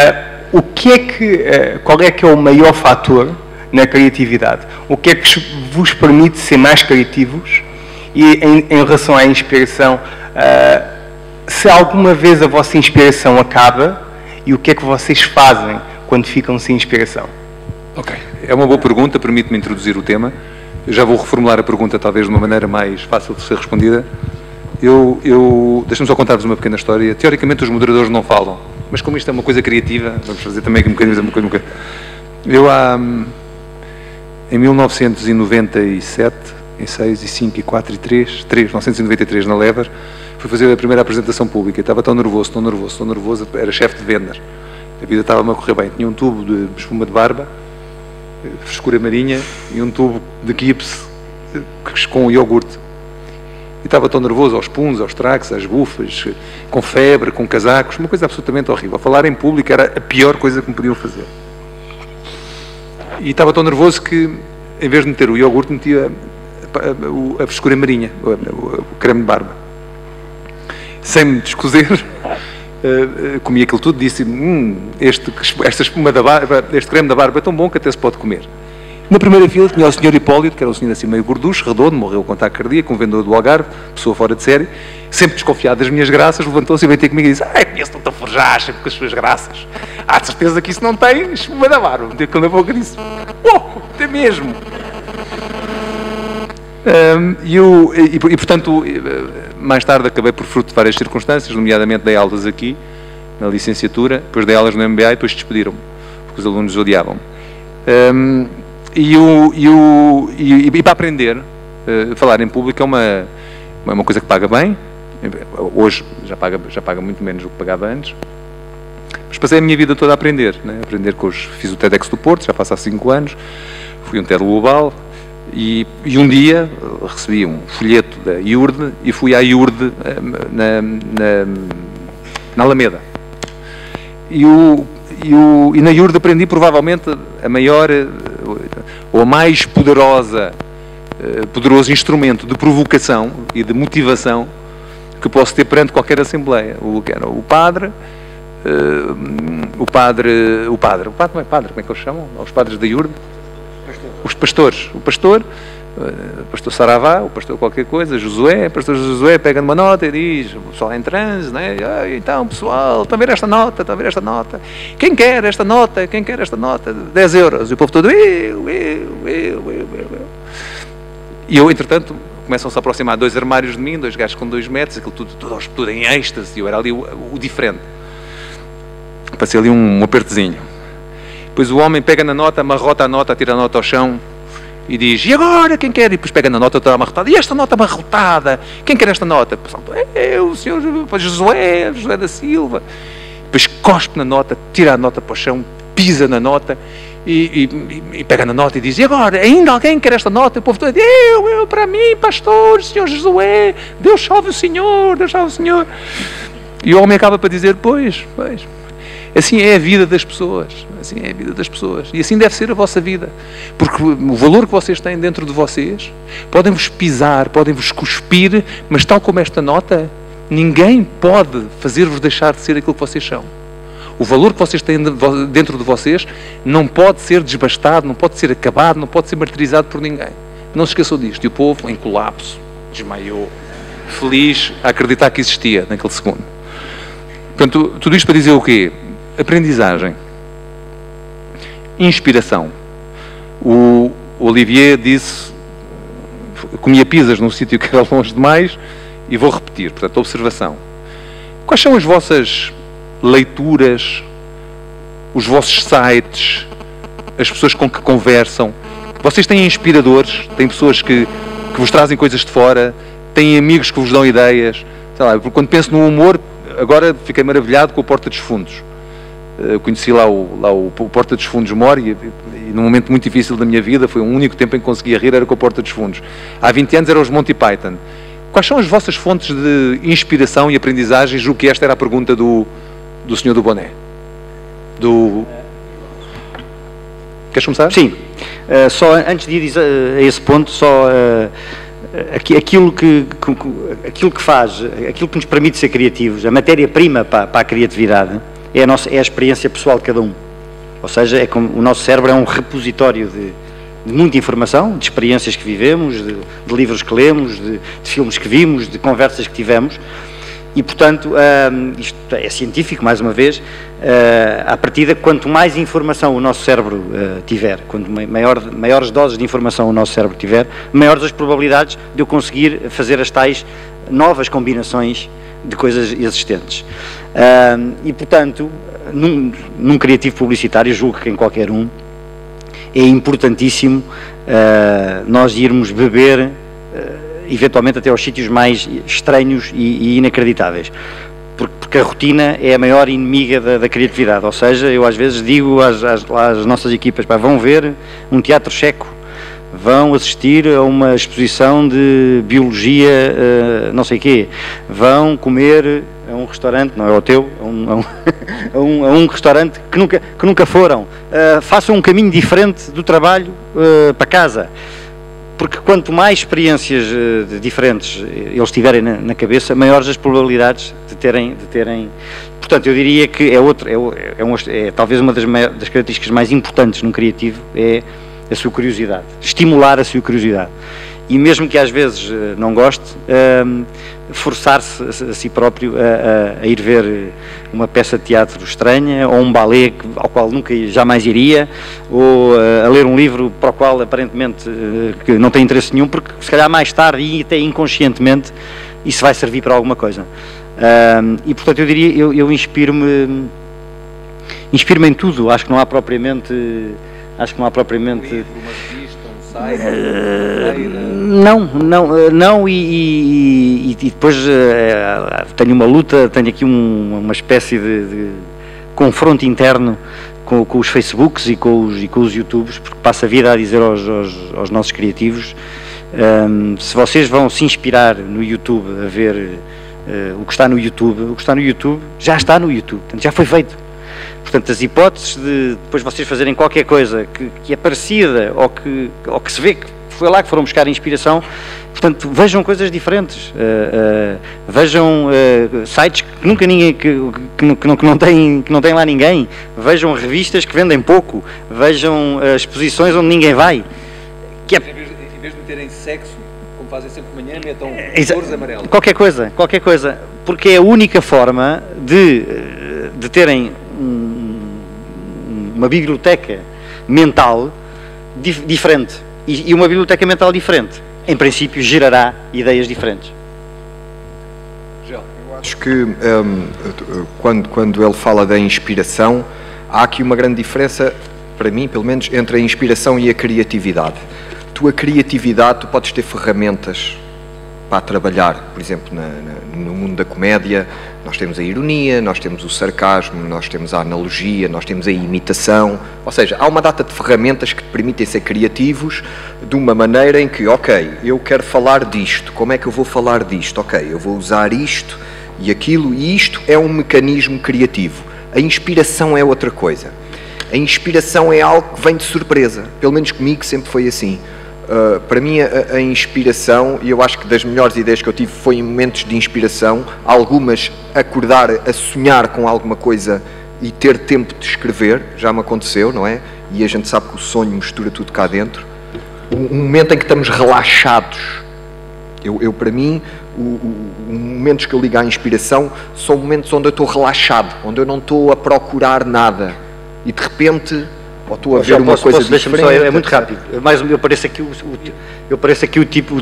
Qual é que é o maior fator na criatividade? O que é que vos permite ser mais criativos? E em relação à inspiração, se alguma vez a vossa inspiração acaba, e o que é que vocês fazem quando ficam sem inspiração? Ok. É uma boa pergunta, permite-me introduzir o tema. Eu já vou reformular a pergunta, talvez de uma maneira mais fácil de ser respondida. Deixa-me só contar-vos uma pequena história. Teoricamente, os moderadores não falam, mas como isto é uma coisa criativa, vamos fazer também aqui um bocadinho. Eu, em 1997, em 6, e 5, e 4, e 3, 1993, na Lever, fui fazer a primeira apresentação pública. Estava tão nervoso, era chefe de vendas. A vida estava-me a correr bem. Tinha um tubo de espuma de barba, frescura marinha, e um tubo de Gibbs com iogurte. E estava tão nervoso, aos puns, aos traques, às bufas, com febre, com casacos, uma coisa absolutamente horrível. Falar em público era a pior coisa que me podiam fazer. E estava tão nervoso que, em vez de meter o iogurte, metia a frescura marinha, o creme de barba. Sem me descozer, comi aquilo tudo, disse, esta espuma da barba, este creme da barba é tão bom que até se pode comer. Na primeira fila tinha o Sr. Hipólito, que era um senhor assim meio gorducho, redondo, morreu com ataque cardíaco, um vendedor do Algarve, pessoa fora de série, sempre desconfiado das minhas graças, levantou-se e veio ter comigo e disse, conheço-te a forjar sempre com as suas graças. De certeza que isso não tem espuma da barba. Meteu aquilo na boca e disse, tem mesmo. Portanto, mais tarde acabei por fruto de várias circunstâncias, nomeadamente dei aulas aqui, na licenciatura, depois dei aulas no MBA e depois despediram-me, porque os alunos odiavam-me. E para aprender, falar em público é uma coisa que paga bem. Hoje já paga muito menos do que pagava antes. Mas passei a minha vida toda a aprender, né? Fiz o TEDx do Porto, já faço há 5 anos, fui um TED Global e um dia recebi um folheto da IURD e fui à IURD na Alameda. E na IURD aprendi provavelmente a maior ou a mais poderoso instrumento de provocação e de motivação que posso ter perante qualquer assembleia. O padre, como é que eles chamam? Os padres da IURD? Os pastores. O pastor Saravá, o pastor qualquer coisa, Josué, o pastor Josué pega numa nota e diz, o pessoal em transe, né? Então pessoal, está a ver esta nota, quem quer esta nota, 10 euros, e o povo todo, eu. E eu, entretanto, começam-se a aproximar 2 armários de mim, 2 gajos com 2 metros, aquilo tudo em êxtase, e eu era ali o diferente. Passei ali um apertezinho. Depois o homem pega na nota, amarrota a nota, tira a nota ao chão, e diz, e agora quem quer? E depois pega na nota toda amarrotada, e esta nota amarrotada? Quem quer esta nota? O senhor Josué da Silva. Depois cospe na nota, tira a nota para o chão, pisa na nota e pega na nota e diz: e agora, ainda alguém quer esta nota? E o povo todo: eu, para mim, pastor, Senhor Josué, Deus salve o Senhor, Deus salve o Senhor. E o homem acaba para dizer: pois, assim é a vida das pessoas, assim é a vida das pessoas, e assim deve ser a vossa vida, porque o valor que vocês têm dentro de vocês, podem-vos pisar, podem-vos cuspir, mas tal como esta nota, ninguém pode fazer-vos deixar de ser aquilo que vocês são. O valor que vocês têm dentro de vocês não pode ser desbastado, não pode ser acabado, não pode ser martirizado por ninguém. Não se esqueçam disto. E o povo, em colapso, desmaiou, feliz a acreditar que existia naquele segundo. Portanto, tudo isto para dizer o quê? Aprendizagem, inspiração. O Olivier disse: comia pizzas num sítio que era longe demais, e vou repetir, portanto, observação. Quais são as vossas leituras, os vossos sites, as pessoas com que conversam? Vocês têm inspiradores, têm pessoas que vos trazem coisas de fora, têm amigos que vos dão ideias. Sei lá, quando penso no humor, agora fiquei maravilhado com o Porta dos Fundos. Conheci lá o Porta dos Fundos Mor e num momento muito difícil da minha vida, foi o único tempo em que conseguia rir, era com o Porta dos Fundos. Há 20 anos eram os Monty Python. Quais são as vossas fontes de inspiração e aprendizagem? Julgo que esta era a pergunta do senhor do boné. Queres começar? Sim. Só antes de ir a esse ponto, só aquilo que faz, aquilo que nos permite ser criativos, a matéria-prima para a criatividade, é a experiência pessoal de cada um. Ou seja, é como o nosso cérebro é um repositório de muita informação, de experiências que vivemos, de livros que lemos, de filmes que vimos, de conversas que tivemos, e portanto, isto é científico, mais uma vez, à partida, quanto mais informação o nosso cérebro tiver, quanto maiores doses de informação o nosso cérebro tiver, maiores as probabilidades de eu conseguir fazer as tais novas combinações de coisas existentes. E portanto, num criativo publicitário, julgo que em qualquer um, é importantíssimo nós irmos beber, eventualmente até aos sítios mais estranhos e inacreditáveis, porque a rotina é a maior inimiga da criatividade. Ou seja, eu às vezes digo às nossas equipas: vão ver um teatro checo, vão assistir a uma exposição de biologia, não sei quê, vão comer a um restaurante, não é o teu, a um restaurante que nunca foram, façam um caminho diferente do trabalho para casa, porque quanto mais experiências diferentes eles tiverem na cabeça, maiores as probabilidades de terem. Portanto, eu diria que é talvez uma das características mais importantes num criativo, é a sua curiosidade, estimular a sua curiosidade, e mesmo que às vezes não goste, forçar-se a si próprio a ir ver uma peça de teatro estranha, ou um balé ao qual nunca jamais iria, ou a ler um livro para o qual aparentemente que não tem interesse nenhum, porque se calhar mais tarde e até inconscientemente isso vai servir para alguma coisa. E portanto eu diria, eu inspiro-me em tudo. Acho que não há propriamente não, e depois tenho uma luta, tenho aqui uma espécie de confronto interno com os Facebooks e com os YouTubes, porque passo a vida a dizer aos nossos criativos: se vocês vão se inspirar no YouTube a ver o que está no YouTube já está no YouTube, portanto, já foi feito. Portanto, as hipóteses de depois vocês fazerem qualquer coisa que é parecida ou que se vê que foi lá que foram buscar a inspiração, portanto, vejam coisas diferentes, vejam sites que nunca ninguém, que não tem lá ninguém, vejam revistas que vendem pouco, vejam exposições onde ninguém vai. Em vez de meterem sexo, como fazem sempre de manhã, metam cores amarelas. Qualquer coisa, porque é a única forma de terem uma biblioteca mental diferente, e uma biblioteca mental diferente, em princípio, gerará ideias diferentes. Eu acho que quando ele fala da inspiração, há aqui uma grande diferença, para mim, pelo menos, entre a inspiração e a criatividade. A criatividade, tu podes ter ferramentas para trabalhar, por exemplo, no mundo da comédia, nós temos a ironia, nós temos o sarcasmo, nós temos a analogia, nós temos a imitação, ou seja, há uma data de ferramentas que te permitem ser criativos de uma maneira em que, ok, eu quero falar disto, como é que eu vou falar disto? Ok, eu vou usar isto e aquilo, e isto é um mecanismo criativo. A inspiração é outra coisa. A inspiração é algo que vem de surpresa, pelo menos comigo sempre foi assim. Para mim a inspiração, e eu acho que das melhores ideias que eu tive foi em momentos de inspiração, algumas acordar a sonhar com alguma coisa e ter tempo de escrever, já me aconteceu, não é? E a gente sabe que o sonho mistura tudo cá dentro. Um momento em que estamos relaxados. Para mim, os momentos que eu ligo à inspiração são momentos onde eu estou relaxado, onde eu não estou a procurar nada e de repente... ou estou a ver uma coisa diferente. Só, é muito rápido. Eu pareço aqui o tipo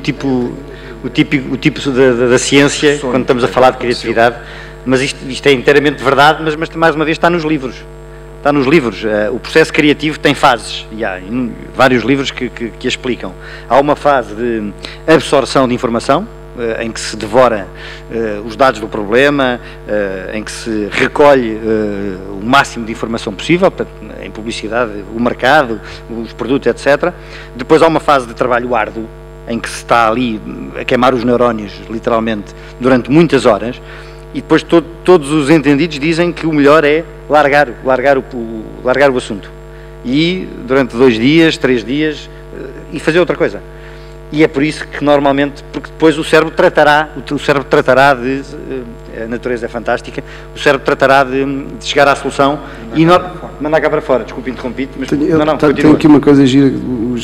da ciência, quando estamos a falar de criatividade, mas isto é inteiramente verdade, mas mais uma vez está nos livros. Está nos livros. O processo criativo tem fases, e há vários livros que explicam. Há uma fase de absorção de informação, em que se devora os dados do problema, em que se recolhe o máximo de informação possível, em publicidade, o mercado, os produtos, etc. Depois há uma fase de trabalho árduo, em que se está ali a queimar os neurónios, literalmente, durante muitas horas, e depois todos os entendidos dizem que o melhor é largar o assunto. E durante 2 dias, 3 dias, e fazer outra coisa. E é por isso que normalmente, porque depois o cérebro tratará de, a natureza é fantástica, o cérebro tratará de chegar à solução e mandar cá para fora. Desculpe, interrompi-te, mas tenho aqui uma coisa gira, o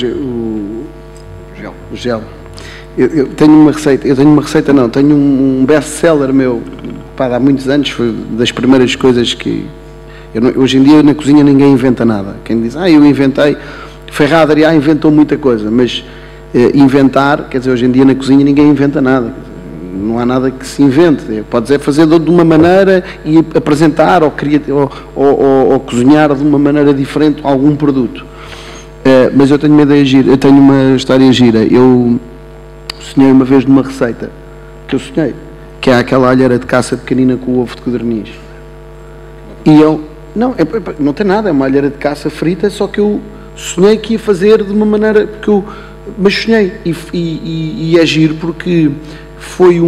gel. Eu tenho uma receita, tenho um best-seller meu, há muitos anos, foi das primeiras coisas que, hoje em dia na cozinha ninguém inventa nada. Quem diz, eu inventei, Ferrado Adrià inventou muita coisa, mas inventar, quer dizer, hoje em dia na cozinha ninguém inventa nada, não há nada que se invente, pode fazer de uma maneira e apresentar ou cozinhar de uma maneira diferente algum produto. Mas eu tenho uma ideia gira, eu tenho uma história gira. Eu sonhei uma vez numa receita que é aquela alheira de caça pequenina com o ovo de codorniz, e eu não tem nada, é uma alheira de caça frita, só que eu sonhei que ia fazer de uma maneira mas sonhei, e é giro porque foi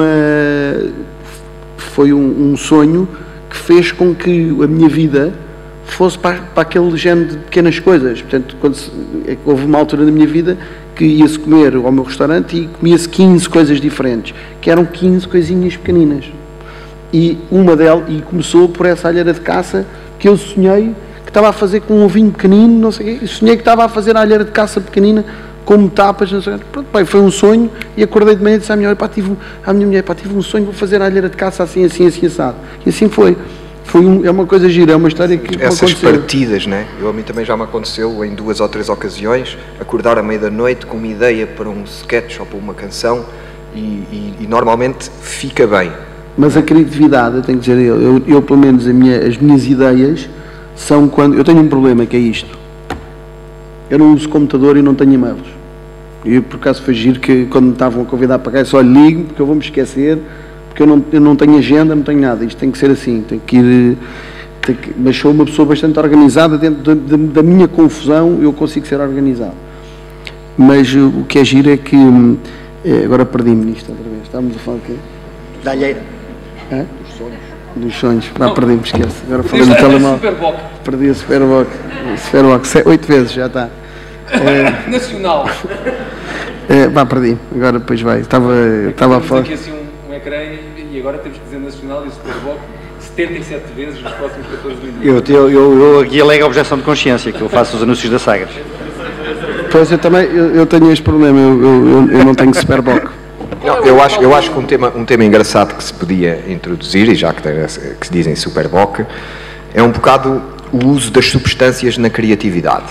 um sonho que fez com que a minha vida fosse para aquele género de pequenas coisas. Portanto, houve uma altura na minha vida que ia-se comer ao meu restaurante e comia-se 15 coisas diferentes, que eram 15 coisinhas pequeninas. E uma delas, começou por essa alheira de caça que eu sonhei que estava a fazer com um ovinho pequenino, não sei o quê, e sonhei que estava a fazer a alheira de caça pequenina como tapas, não sei. Pronto, foi um sonho, e acordei de manhã e disse à minha mulher, tive um sonho, vou fazer a alheira de caça assim, assado. E assim foi. É uma coisa gira, é uma história que essas partidas, né? A mim também já me aconteceu em 2 ou 3 ocasiões, acordar à meia da noite com uma ideia para um sketch ou para uma canção, e normalmente fica bem. Mas a criatividade, eu tenho que dizer, eu pelo menos as minhas ideias são quando... Eu tenho um problema, que é isto. Eu não uso computador e não tenho e-mails. E por acaso foi giro que quando me estavam a convidar para cá, eu só ligo, porque eu vou-me esquecer, porque eu não tenho agenda, não tenho nada. Isto tem que ser assim, mas sou uma pessoa bastante organizada, dentro da minha confusão eu consigo ser organizado. Mas o que é giro é que... agora perdi-me nisto outra vez. Estávamos a falar de quê? Da alheira. Dos sonhos. Perdi-me, esquece. Agora falei no telemóvel. Perdi a Superbox. 8 vezes, já está. Nacional. Perdi. Agora depois vai. Estava a falar. Aqui assim um ecrã e agora temos que dizer Nacional e Superbox 77 vezes nos próximos 14 minutos. Eu aqui alego a objeção de consciência, que eu faço os anúncios da Sagres. Pois eu também, eu tenho este problema, eu não tenho Superbox. Não, eu acho que um tema engraçado que se podia introduzir, e já que se dizem Superboc, é um bocado o uso das substâncias na criatividade.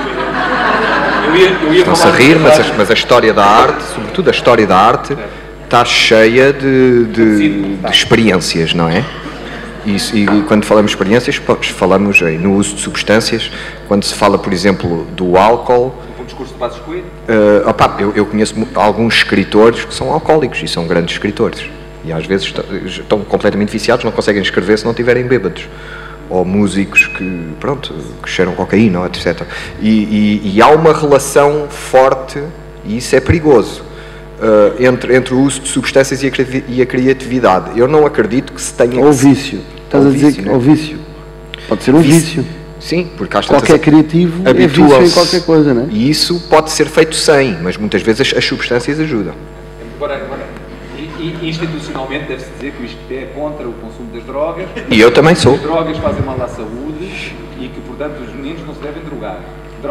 Estão-se a rir, mas a história da arte, sobretudo a história da arte, está cheia de experiências, não é? E quando falamos de experiências, falamos no uso de substâncias. Quando se fala, por exemplo, do álcool, discurso de Passos Coelho? Eu conheço alguns escritores que são alcoólicos e são grandes escritores. E às vezes estão completamente viciados, não conseguem escrever se não estiverem bêbados. Ou músicos que cheiram cocaína, etc. E há uma relação forte, e isso é perigoso, entre o uso de substâncias e a criatividade. Eu não acredito que se tenha... Ou vício. Estás a dizer que... Ou vício. Pode ser um vício. Sim, porque às qualquer criativo é vício em qualquer coisa, não é? E isso pode ser feito sem, mas muitas vezes as substâncias ajudam. E institucionalmente deve-se dizer que isto é contra o consumo das drogas. E eu também sou. As drogas fazem mal à saúde e que, portanto, os meninos não se devem drogar.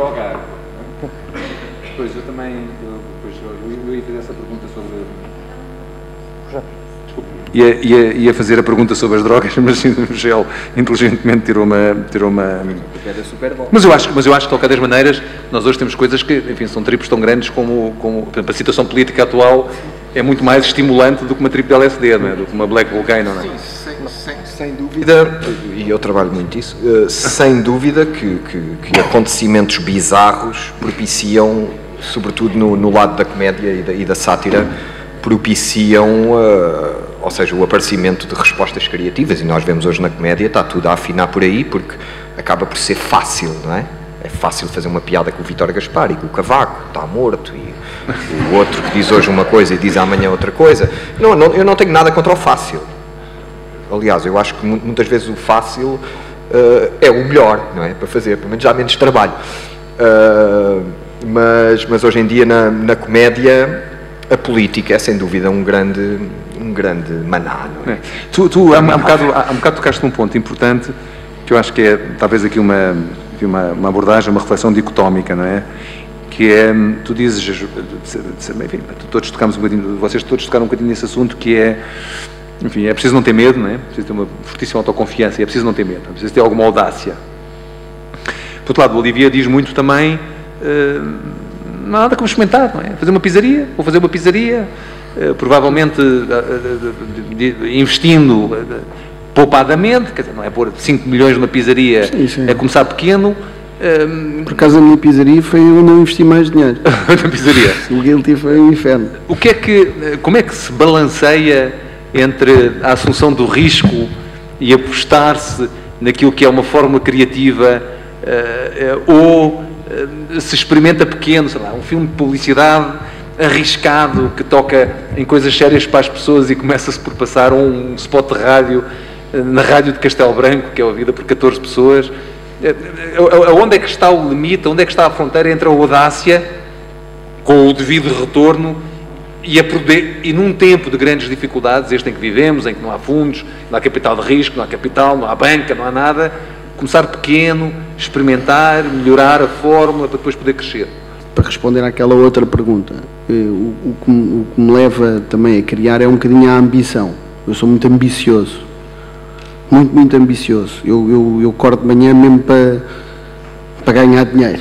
Pois eu também... Eu ia fazer essa pergunta sobre... Desculpa. Ia fazer a pergunta sobre as drogas, mas o Michel inteligentemente tirou uma... Mas eu acho que, de qualquer das maneiras, nós hoje temos coisas que, enfim, são tripos tão grandes como por exemplo, a situação política atual é muito mais estimulante do que uma tribo de LSD, não é? Do que uma Black Volcano, não é? Sim, sem dúvida, e eu trabalho muito isso, sem dúvida que acontecimentos bizarros propiciam, sobretudo no lado da comédia e da sátira, propiciam, ou seja, o aparecimento de respostas criativas, e nós vemos hoje na comédia, está tudo a afinar por aí, porque acaba por ser fácil, não é? É fácil fazer uma piada com o Vítor Gaspar e com o Cavaco, está morto, e o outro que diz hoje uma coisa e diz amanhã outra coisa. Eu não tenho nada contra o fácil. Aliás, eu acho que muitas vezes o fácil é o melhor, não é? Para fazer, pelo menos há menos trabalho. Mas hoje em dia na comédia a política é sem dúvida um grande maná, não é? Tu há um bocado tocaste num ponto importante que eu acho que é talvez aqui uma abordagem, uma reflexão dicotómica, não é? Que é, tu dizes, enfim, todos tocamos um bocadinho, vocês todos tocaram um bocadinho nesse assunto, que é, enfim, é preciso não ter medo, não é? É preciso ter uma fortíssima autoconfiança, e é preciso não ter medo, é preciso ter alguma audácia. Por outro lado, o Olivier diz muito também, nada como experimentar, não é? Vou fazer uma pizzaria, provavelmente investindo poupadamente, quer dizer, não é pôr 5 milhões numa pizzaria, sim. É começar pequeno. Por acaso a minha pizzaria foi onde eu investi mais dinheiro. Na pizzaria? O Guilty foi um inferno. Como é que se balanceia entre a assunção do risco e apostar-se naquilo que é uma fórmula criativa ou se experimenta pequeno, sei lá, um filme de publicidade arriscado que toca em coisas sérias para as pessoas e começa-se por passar um spot de rádio na rádio de Castelo Branco, que é ouvida por 14 pessoas. Onde é que está o limite, onde é que está a fronteira entre a audácia com o devido retorno e num tempo de grandes dificuldades, este em que vivemos, em que não há fundos, não há capital de risco, não há capital, não há banca, não há nada, começar pequeno, experimentar, melhorar a fórmula para depois poder crescer? Para responder àquela outra pergunta, o que me leva também a criar é um bocadinho a ambição. Eu sou muito ambicioso. Muito ambicioso. Eu acordo de manhã mesmo para ganhar dinheiro.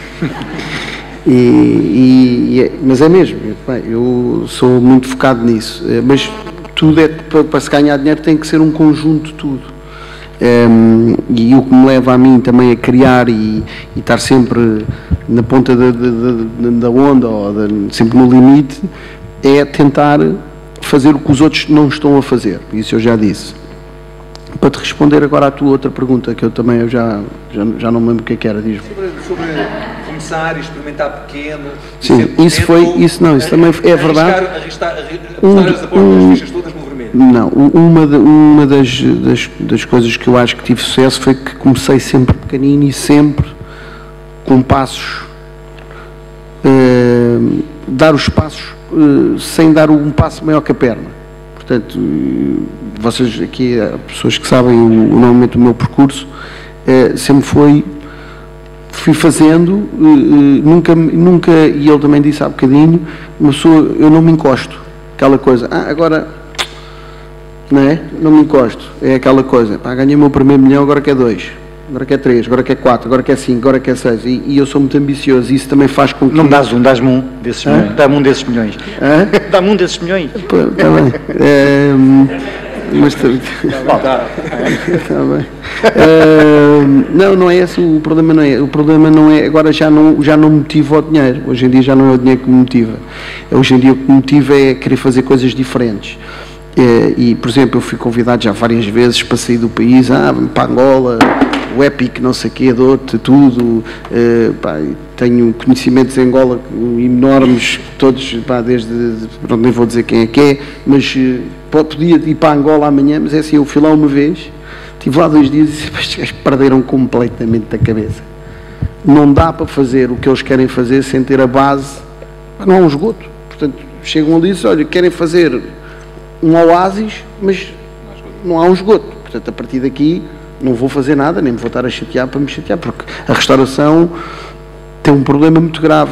Mas é mesmo. Eu sou muito focado nisso. Mas tudo para se ganhar dinheiro tem que ser um conjunto de tudo. E o que me leva a mim também a criar e estar sempre na ponta da onda, ou sempre no limite, é tentar fazer o que os outros não estão a fazer. Isso eu já disse. Para te responder agora à tua outra pergunta, que eu também já não me lembro o que era, diz-me. Sobre começar e experimentar pequeno. Sim, isso também é verdade. Arristar as fichas todas no vermelho. Não, uma das coisas que eu acho que tive sucesso foi que comecei sempre pequenino e sempre com passos, dar os passos sem dar um passo maior que a perna. Portanto, vocês aqui, pessoas que sabem normalmente o meu percurso, sempre fui fazendo, nunca, e ele também disse há bocadinho, eu não me encosto, aquela coisa, agora, não é? Não me encosto, é aquela coisa, ganhei o meu primeiro milhão, agora quer 2, agora quer 3, agora quer 4, agora quer 5, agora quer 6, e eu sou muito ambicioso, e isso também faz com que... Não me dás dás-me um desses milhões. Dá-me um desses milhões. Dá-me um desses milhões. Está bem. Mas está bem. Não é esse o problema, não é. O problema não é, agora já não motiva o dinheiro. Hoje em dia já não é o dinheiro que me motiva. Hoje em dia o que me motiva é querer fazer coisas diferentes. E, por exemplo, eu fui convidado já várias vezes para sair do país, para Angola, o Epic, não sei o quê, dou-te tudo, tenho conhecimentos em Angola enormes, todos, desde, pronto, nem vou dizer quem é, mas podia ir para Angola amanhã, mas é assim, eu fui lá uma vez, estive lá 2 dias e estes gajos perderam completamente da cabeça. Não dá para fazer o que eles querem fazer sem ter a base, não há um esgoto. Portanto, chegam ali e dizem, olha, querem fazer um oásis, mas não há um esgoto. Portanto, a partir daqui não vou fazer nada, nem me vou estar a chatear para me chatear, porque a restauração tem um problema muito grave.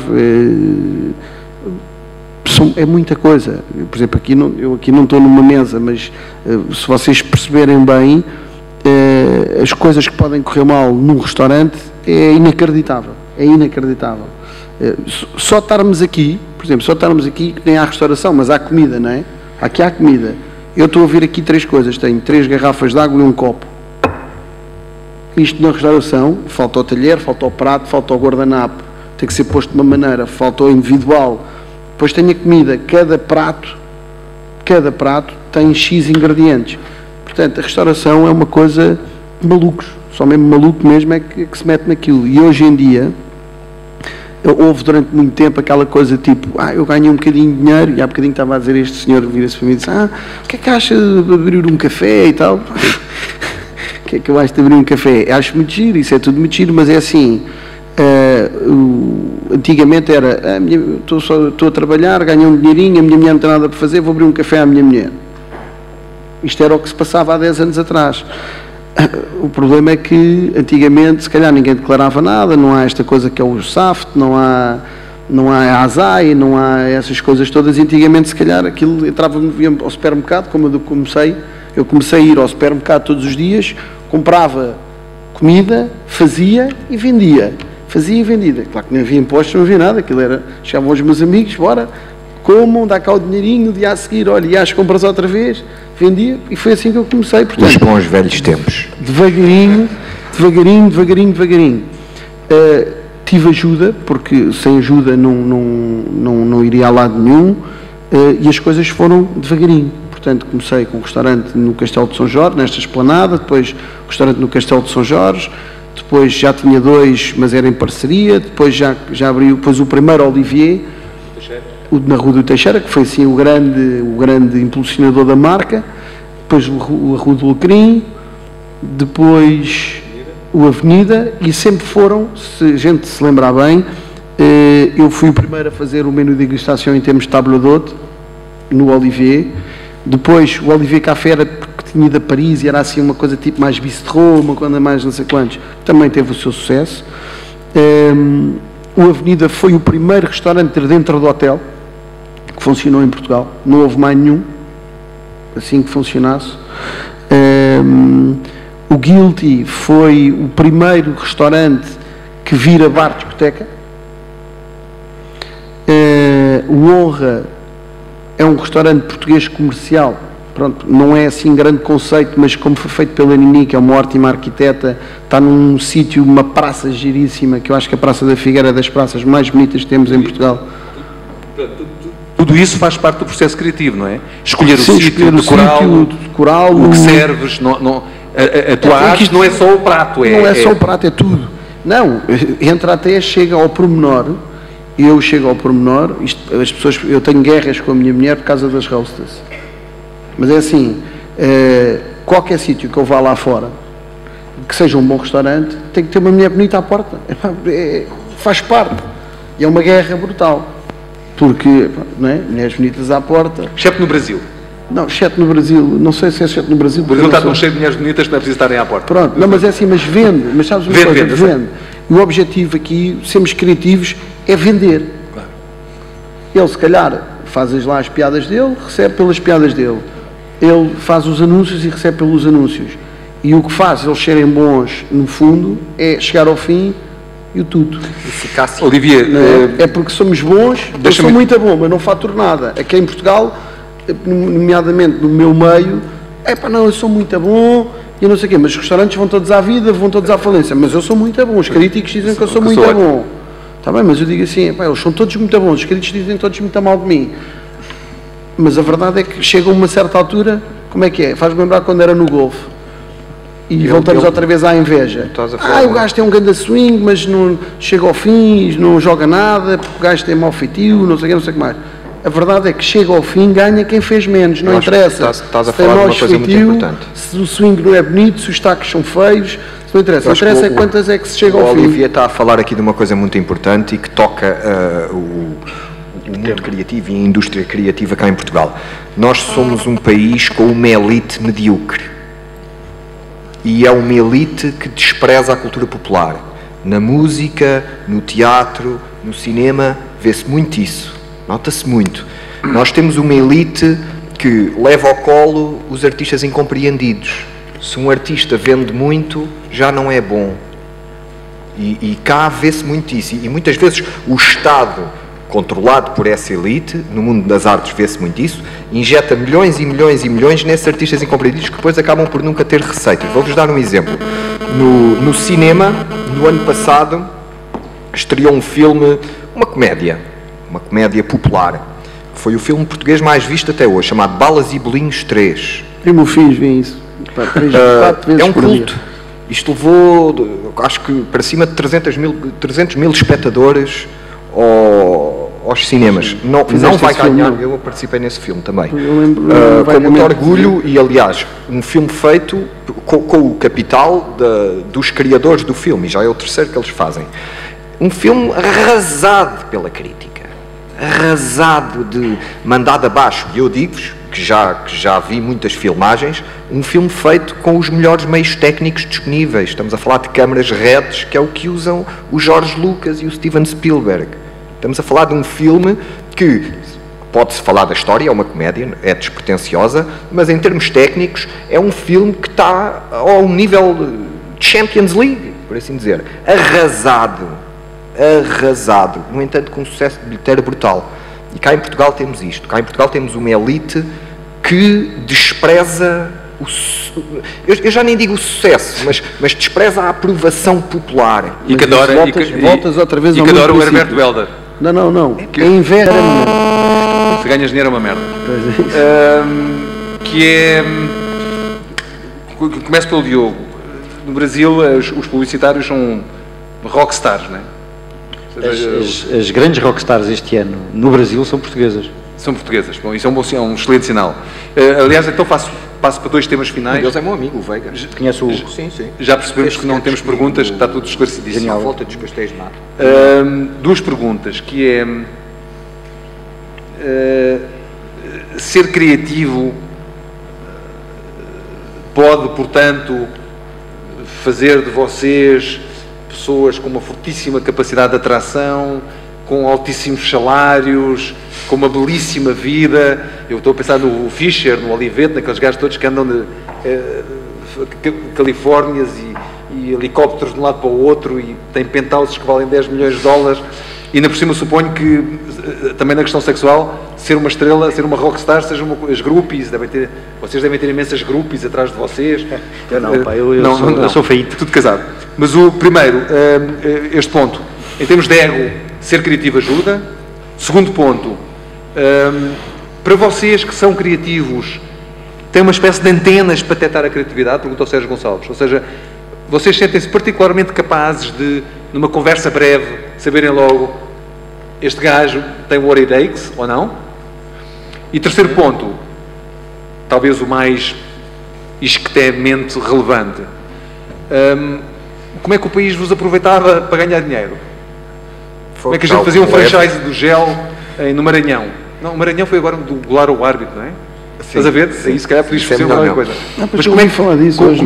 É muita coisa. Por exemplo, eu aqui não estou numa mesa, mas se vocês perceberem bem, as coisas que podem correr mal num restaurante é inacreditável. É inacreditável. Só estarmos aqui, por exemplo, que nem há restauração, mas há comida, não é? Aqui há comida. Eu estou a ver aqui 3 coisas. Tenho 3 garrafas de água e um copo. Isto na restauração, falta o talher, falta o prato, falta o guardanapo. Tem que ser posto de uma maneira, falta o individual. Depois tenho a comida. Cada prato tem X ingredientes. Portanto, a restauração é uma coisa de malucos. Só mesmo maluco mesmo é que se mete naquilo. E hoje em dia, houve durante muito tempo aquela coisa tipo, eu ganhei um bocadinho de dinheiro, e há bocadinho estava a dizer, este senhor vira-se para mim e disse, o que é que acha de abrir um café e tal? O que é que eu acho de abrir um café? Acho muito giro, isso é tudo muito giro, mas é assim, antigamente era, estou a trabalhar, ganhei um dinheirinho, a minha mulher não tem nada para fazer, vou abrir um café à minha mulher. Isto era o que se passava há 10 anos atrás. O problema é que antigamente se calhar ninguém declarava nada, não há esta coisa que é o SAFT, não há a ASAI, não há essas coisas todas. Antigamente se calhar aquilo entrava ao supermercado, como eu comecei a ir ao supermercado todos os dias, comprava comida, fazia e vendia. Fazia e vendida. Claro que não havia impostos, não havia nada, aquilo era, chegavam os meus amigos, bora, comam, dá cá o dinheirinho, no dia a seguir, olha, e às compras outra vez, vendia, e foi assim que eu comecei. Portanto, os bons velhos tempos. Devagarinho. Tive ajuda, porque sem ajuda não iria a lado nenhum, e as coisas foram devagarinho. Portanto, comecei com um restaurante no Castelo de São Jorge, nesta esplanada, depois restaurante no Castelo de São Jorge, depois já tinha 2, mas era em parceria, depois já abriu, depois o primeiro Olivier, na Rua do Teixeira, que foi assim o grande impulsionador da marca, depois a Rua do Alecrim, depois o Avenida, e sempre foram, se a gente se lembrar bem, eu fui o primeiro a fazer o menu de degustação em termos de table d'hôte, no Olivier. Depois o Olivier Café era porque tinha ido a Paris e era assim uma coisa tipo mais bistrô, uma coisa mais não sei quantos, também teve o seu sucesso. O Avenida foi o primeiro restaurante dentro do hotel que funcionou em Portugal, não houve mais nenhum assim que funcionasse. O Guilty foi o primeiro restaurante que vira bar-discoteca. O Honra é um restaurante português comercial, pronto, não é assim grande conceito, mas como foi feito pela Nini, que é uma ótima arquiteta, está num sítio, uma praça giríssima, que eu acho que a Praça da Figueira é das praças mais bonitas que temos em Portugal. Tudo isso faz parte do processo criativo, não é? Escolher o sítio, decorá-lo, o que serves, a tua arte não é só o prato. Não é só o prato, é tudo. Não, entra até, chega ao pormenor. Eu chego ao pormenor, as pessoas, eu tenho guerras com a minha mulher por causa das roastas. Mas é assim, qualquer sítio que eu vá lá fora, que seja um bom restaurante, tem que ter uma mulher bonita à porta. Faz parte. E é uma guerra brutal. Porque, não é? Mulheres bonitas à porta. Exceto no Brasil. Não, exceto no Brasil. Não sei se é exceto no Brasil. O Brasil está tão cheio de mulheres bonitas que não é preciso estarem à porta. Pronto, não, mas é assim, mas vende. Mas sabes uma coisa? Vende. E o objetivo aqui, sermos criativos, é vender. Claro. Ele, se calhar, faz lá as piadas dele, recebe pelas piadas dele. Ele faz os anúncios e recebe pelos anúncios. E o que faz eles serem bons, no fundo, é chegar ao fim e o tudo. Olivier, é porque somos bons, eu sou muito bom, mas não faturo nada. Aqui em Portugal, nomeadamente no meu meio, pá, não, eu sou muito bom e não sei o quê, mas os restaurantes vão todos à vida, vão todos à falência, mas eu sou muito bom, os críticos dizem que eu sou muito bom. Está bem, mas eu digo assim, pá, eles são todos muito bons, os críticos dizem todos muito mal de mim. Mas a verdade é que chega a uma certa altura, como é que é? Faz-me lembrar quando era no golfe. E voltamos outra vez à inveja. O gajo tem um grande swing, mas não chega ao fim, não joga nada, porque o gajo tem mau feitio, não sei o que mais. A verdade é que chega ao fim, ganha quem fez menos, não interessa. Estás a falar de uma coisa muito importante. Se o swing não é bonito, se os tacos são feios, se não interessa. Não interessa é quantas é que se chega ao fim. O Olivier está a falar aqui de uma coisa muito importante e que toca o mundo criativo e a indústria criativa cá em Portugal. Nós somos um país com uma elite medíocre. E é uma elite que despreza a cultura popular. Na música, no teatro, no cinema, vê-se muito isso. Nota-se muito. Nós temos uma elite que leva ao colo os artistas incompreendidos. Se um artista vende muito, já não é bom. E cá vê-se muito isso. E muitas vezes o Estado, controlado por essa elite, no mundo das artes vê-se muito isso, injeta milhões e milhões e milhões nesses artistas incompreendidos que depois acabam por nunca ter receita. Vou-vos dar um exemplo. No cinema, no ano passado, estreou um filme, uma comédia popular. Foi o filme português mais visto até hoje, chamado Balas e Bolinhos 3. E meus filhos veem isso. 4 vezes é um por culto. dia. Isto levou, acho que para cima de 300 mil espectadores aos cinemas. Não vai ganhar, eu participei nesse filme também. Com muito orgulho e, aliás, um filme feito com o capital dos criadores do filme, e já é o terceiro que eles fazem. Um filme arrasado pela crítica, arrasado, mandado abaixo. E eu digo-vos que já vi muitas filmagens, um filme feito com os melhores meios técnicos disponíveis. Estamos a falar de câmaras RED, que é o que usam o George Lucas e o Steven Spielberg. Estamos a falar de um filme que pode-se falar da história, é uma comédia, é despretensiosa, mas em termos técnicos é um filme que está ao nível Champions League, por assim dizer. Arrasado. No entanto, com um sucesso bilheteiro brutal. E cá em Portugal temos isto. Cá em Portugal temos uma elite que despreza eu já nem digo o sucesso, mas despreza a aprovação popular. E que adora, voltas outra vez e que adora o Herberto Helder. Não. É inveja. Se ganhas dinheiro é uma merda. Começo pelo Diogo. No Brasil, os publicitários são rockstars, não é? As grandes rockstars este ano no Brasil são portuguesas. São portuguesas. Bom, isso é um excelente sinal. Aliás, então passo para 2 temas finais. Deus é meu amigo, o Veiga. Conhece o... Sim. Já percebemos que não temos perguntas, que está tudo esclarecidíssimo. Genial. Volta dos pastéis de nata. 2 perguntas, que é... ser criativo pode, portanto, fazer de vocês pessoas com uma fortíssima capacidade de atração, com altíssimos salários, com uma belíssima vida. Eu estou a pensar no Fischer, no Olivetti, naqueles gajos todos que andam de Califórnias e helicópteros de um lado para o outro e têm penthouses que valem 10 milhões de dólares. E ainda por cima suponho que, também na questão sexual, ser uma estrela, ser uma rockstar, sejam as groupies, vocês devem ter imensas groupies atrás de vocês. Eu não, pá, eu sou feito. Tudo casado. Mas o primeiro, este ponto, em termos de ego, ser criativo ajuda. Segundo ponto, para vocês que são criativos, têm uma espécie de antenas para detectar a criatividade? Perguntou o Sérgio Gonçalves. Ou seja, vocês sentem-se particularmente capazes de, numa conversa breve, saberem logo, este gajo tem what it takes ou não? E terceiro ponto, talvez o mais isquetemente relevante, como é que o país vos aproveitava para ganhar dinheiro? Como é que a gente fazia um franchise do gel no Maranhão? Não, o Maranhão foi agora do Golar ao árbitro, não é? Sim, estás a ver? Aí se calhar podias fazer alguma coisa. Mas como é que falar disso hoje?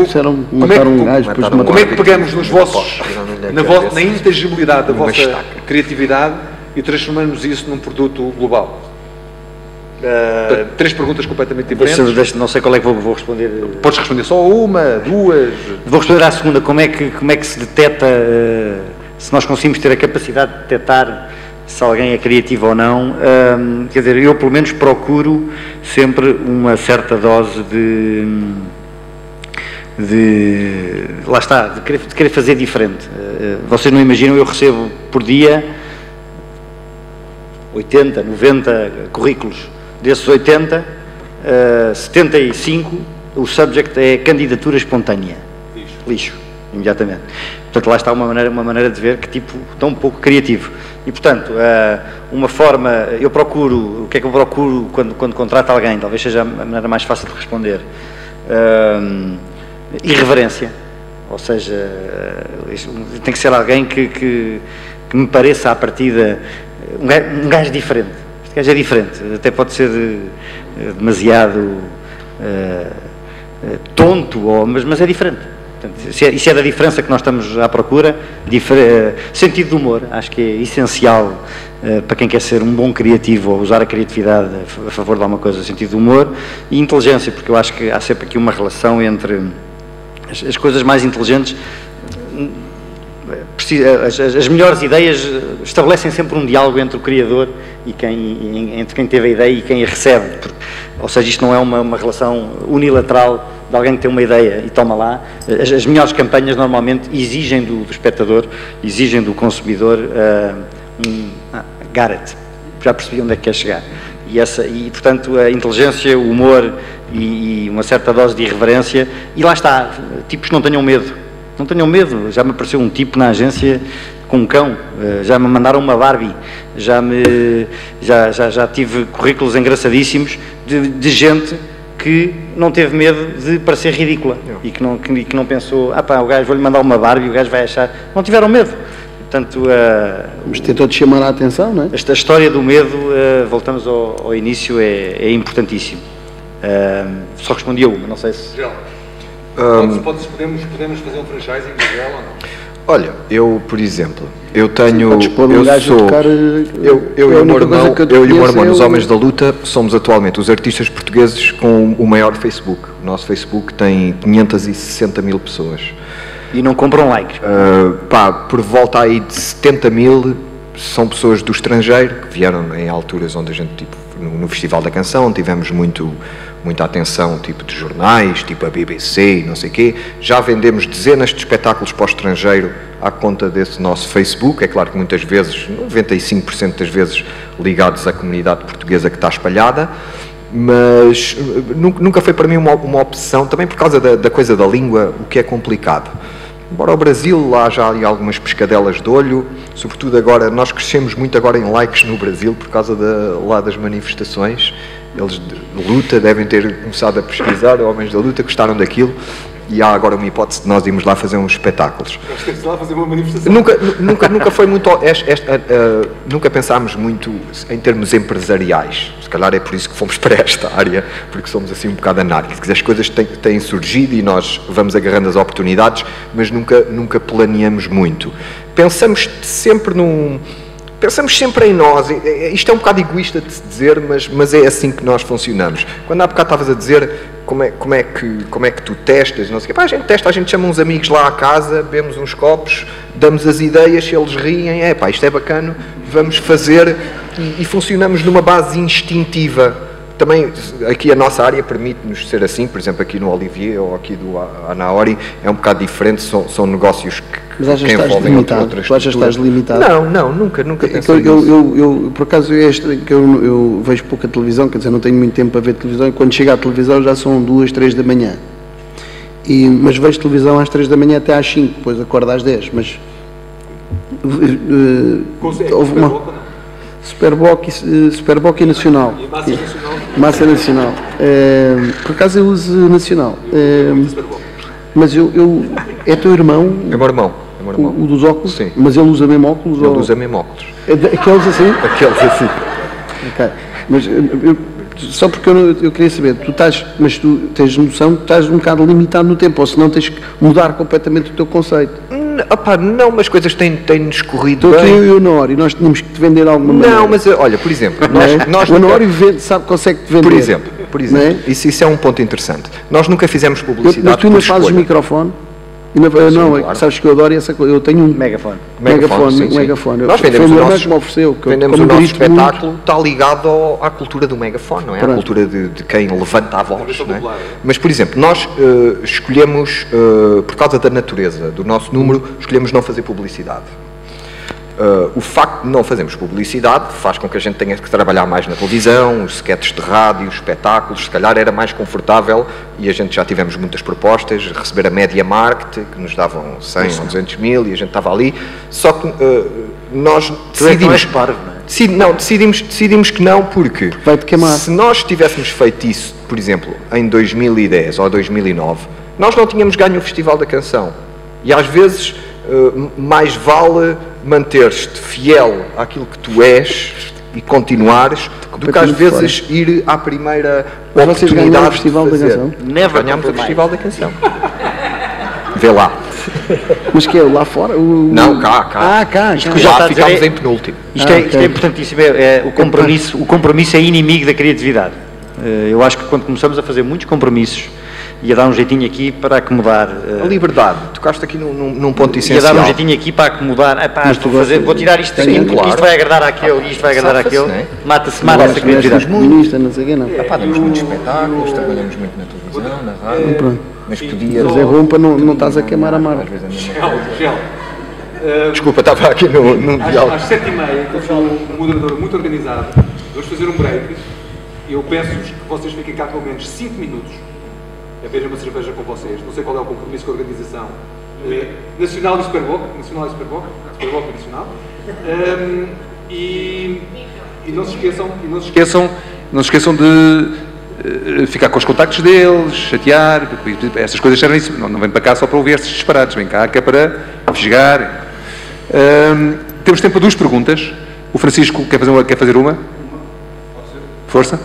Como é que pegamos nos vossos, na intangibilidade da vossa criatividade e transformamos isso num produto global? 3 perguntas completamente diferentes. Não sei qual é que vou responder. Podes responder só uma, 2. Vou responder à segunda. Como é que se detecta, se nós conseguimos ter a capacidade de detectar se alguém é criativo ou não, quer dizer, eu pelo menos procuro sempre uma certa dose lá está, de querer fazer diferente. Vocês não imaginam, eu recebo por dia 80, 90 currículos. Desses 80, 75, o subject é candidatura espontânea. Lixo, imediatamente. Portanto, lá está uma maneira de ver que tipo, tão pouco criativo. E, portanto, uma forma, eu procuro, o que é que eu procuro quando contrato alguém, talvez seja a maneira mais fácil de responder, irreverência, ou seja, tem que ser alguém que me pareça à partida um gajo diferente. Este gajo é diferente, até pode ser demasiado tonto, mas é diferente. Portanto, isso é da diferença que nós estamos à procura. Sentido de humor, acho que é essencial para quem quer ser um bom criativo ou usar a criatividade a favor de alguma coisa, sentido de humor e inteligência, porque eu acho que há sempre aqui uma relação entre as coisas mais inteligentes. As melhores ideias estabelecem sempre um diálogo entre o criador e entre quem teve a ideia e quem a recebe. Ou seja, isto não é uma relação unilateral de alguém que tem uma ideia e toma lá. As melhores campanhas normalmente exigem do espectador, exigem do consumidor got it, já percebi onde é que quer chegar. E portanto a inteligência, o humor e uma certa dose de irreverência, e lá está, tipos que não tenham medo. Não tenham medo, já me apareceu um tipo na agência com um cão, já me mandaram uma Barbie, já tive currículos engraçadíssimos de gente que não teve medo de parecer ridícula e que não pensou, o gajo, vou-lhe mandar uma Barbie, o gajo vai achar, não tiveram medo. Portanto, mas tentou de chamar a atenção, não é? Esta história do medo, voltamos ao início, é importantíssimo. Só respondi a uma, não sei se... Podemos fazer um franchising dela ou não? Olha, eu, por exemplo, eu tenho... Eu e o meu irmão, nos Homens da Luta, somos atualmente os artistas portugueses com o maior Facebook. O nosso Facebook tem 560 mil pessoas. E não compram likes? Por volta aí de 70 mil são pessoas do estrangeiro, que vieram em alturas onde a gente, tipo, no Festival da Canção, tivemos muita atenção, tipo de jornais, tipo a BBC e não sei o quê. Já vendemos dezenas de espetáculos para o estrangeiro à conta desse nosso Facebook. É claro que muitas vezes, 95% das vezes, ligados à comunidade portuguesa que está espalhada, mas nunca foi para mim uma opção, também por causa da coisa da língua, o que é complicado. Embora o Brasil, lá já há algumas pescadelas de olho, sobretudo agora, nós crescemos muito agora em likes no Brasil por causa lá das manifestações. Eles de luta devem ter começado a pesquisar, homens da luta, gostaram daquilo, e há agora uma hipótese de nós irmos lá fazer uns espetáculos. Lá fazer uma manifestação. Nunca foi muito, nunca pensámos muito em termos empresariais. Se calhar é por isso que fomos para esta área, porque somos assim um bocado anárquicos. As coisas têm surgido e nós vamos agarrando as oportunidades, mas nunca planeamos muito. Pensamos sempre em nós. Isto é um bocado egoísta de se dizer, mas é assim que nós funcionamos. Quando há bocado estavas a dizer como é que tu testas, não sei o quê. A gente testa, a gente chama uns amigos lá à casa, bebemos uns copos, damos as ideias, se eles riem, isto é bacana, vamos fazer, e funcionamos numa base instintiva. Também aqui a nossa área permite-nos ser assim, por exemplo, aqui no Olivier ou aqui do Anaori, é um bocado diferente, são negócios que envolvem outras. Tu achas que estás limitado? Não, nunca pensei nisso. Por acaso eu vejo pouca televisão, quer dizer, não tenho muito tempo para ver televisão, e quando chego à televisão já são 2, 3 da manhã. Mas vejo televisão às 3 da manhã até às 5, depois acordo às 10, mas... houve uma... Superboc e Nacional. E Massa Nacional? Massa Nacional. Por acaso eu uso Nacional. Mas é teu irmão? É meu irmão. O dos óculos? Sim. Mas ele usa mesmo óculos? Ele usa mesmo óculos. Aqueles assim? Aqueles assim. Ok. Mas só porque eu queria saber, mas tu tens noção que estás um bocado limitado no tempo, ou senão tens que mudar completamente o teu conceito. Não, mas coisas têm-nos corrido bem. Estou aqui eu e o Honório, nós tínhamos que te vender alguma maneira. Não, mas olha, por exemplo, o Honório consegue-te vender. Por exemplo, isso é um ponto interessante. Nós nunca fizemos publicidade. Mas tu ainda fazes microfone? Não, sabes que eu adoro essa coisa. Eu tenho um Megafone. megafone. Nós Foi vendemos o o meu irmão nosso, que me ofereceu. Que vendemos eu, o nosso grito espetáculo, está ligado à cultura do megafone, não é? À Pronto. cultura de quem levanta a voz, não é? Mas, por exemplo, nós escolhemos, por causa da natureza do nosso número, escolhemos não fazer publicidade. O facto de não fazermos publicidade faz com que a gente tenha que trabalhar mais na televisão, os sketches de rádio, os espetáculos, se calhar era mais confortável, e a gente já tivemos muitas propostas, receber a Media Market, que nos davam 100 ou 200 mil, e a gente estava ali, só que nós decidimos... Decidimos que não, porque vai-te queimar. Se nós tivéssemos feito isso, por exemplo, em 2010 ou 2009, nós não tínhamos ganho o Festival da Canção, e às vezes mais vale manteres-te fiel àquilo que tu és e continuares do que às vezes ir à primeira oportunidade o Festival de fazer. da Canção? Ganhámos o Festival da Canção. Vê lá. Mas que é lá fora? Não, cá. Cá. Isto já está já a dizer ficámos é- em penúltimo. Isto é importantíssimo, o compromisso é inimigo da criatividade. Eu acho que quando começamos a fazer muitos compromissos e a dar um jeitinho aqui para acomodar... A liberdade, tocaste aqui num ponto E a essencial. dar um jeitinho aqui para acomodar, vou tirar isto daqui, porque claro. isto vai agradar àquele, isto vai agradar Safa-se, àquele, não é? mata-se essa criatividade. Comunista, não sei o quê, não. Damos muitos espetáculos, trabalhamos muito na televisão, na rádio, mas podia... Mas é bom para não estás a queimar a marca. Desculpa, estava aqui no diálogo. Às 7h30, eu sou um moderador muito organizado, vamos fazer um break e eu peço-vos que vocês fiquem cá pelo menos 5 minutos a beber uma cerveja com vocês. Não sei qual é o compromisso com a organização nacional e Superboca, Superboca nacional. E não se esqueçam de ficar com os contactos deles, chatear, essas coisas servem isso. Não vem para cá só para ouvir estes disparados, vem cá que é para fisgar. Temos tempo para 2 perguntas. O Francisco quer fazer uma? Força.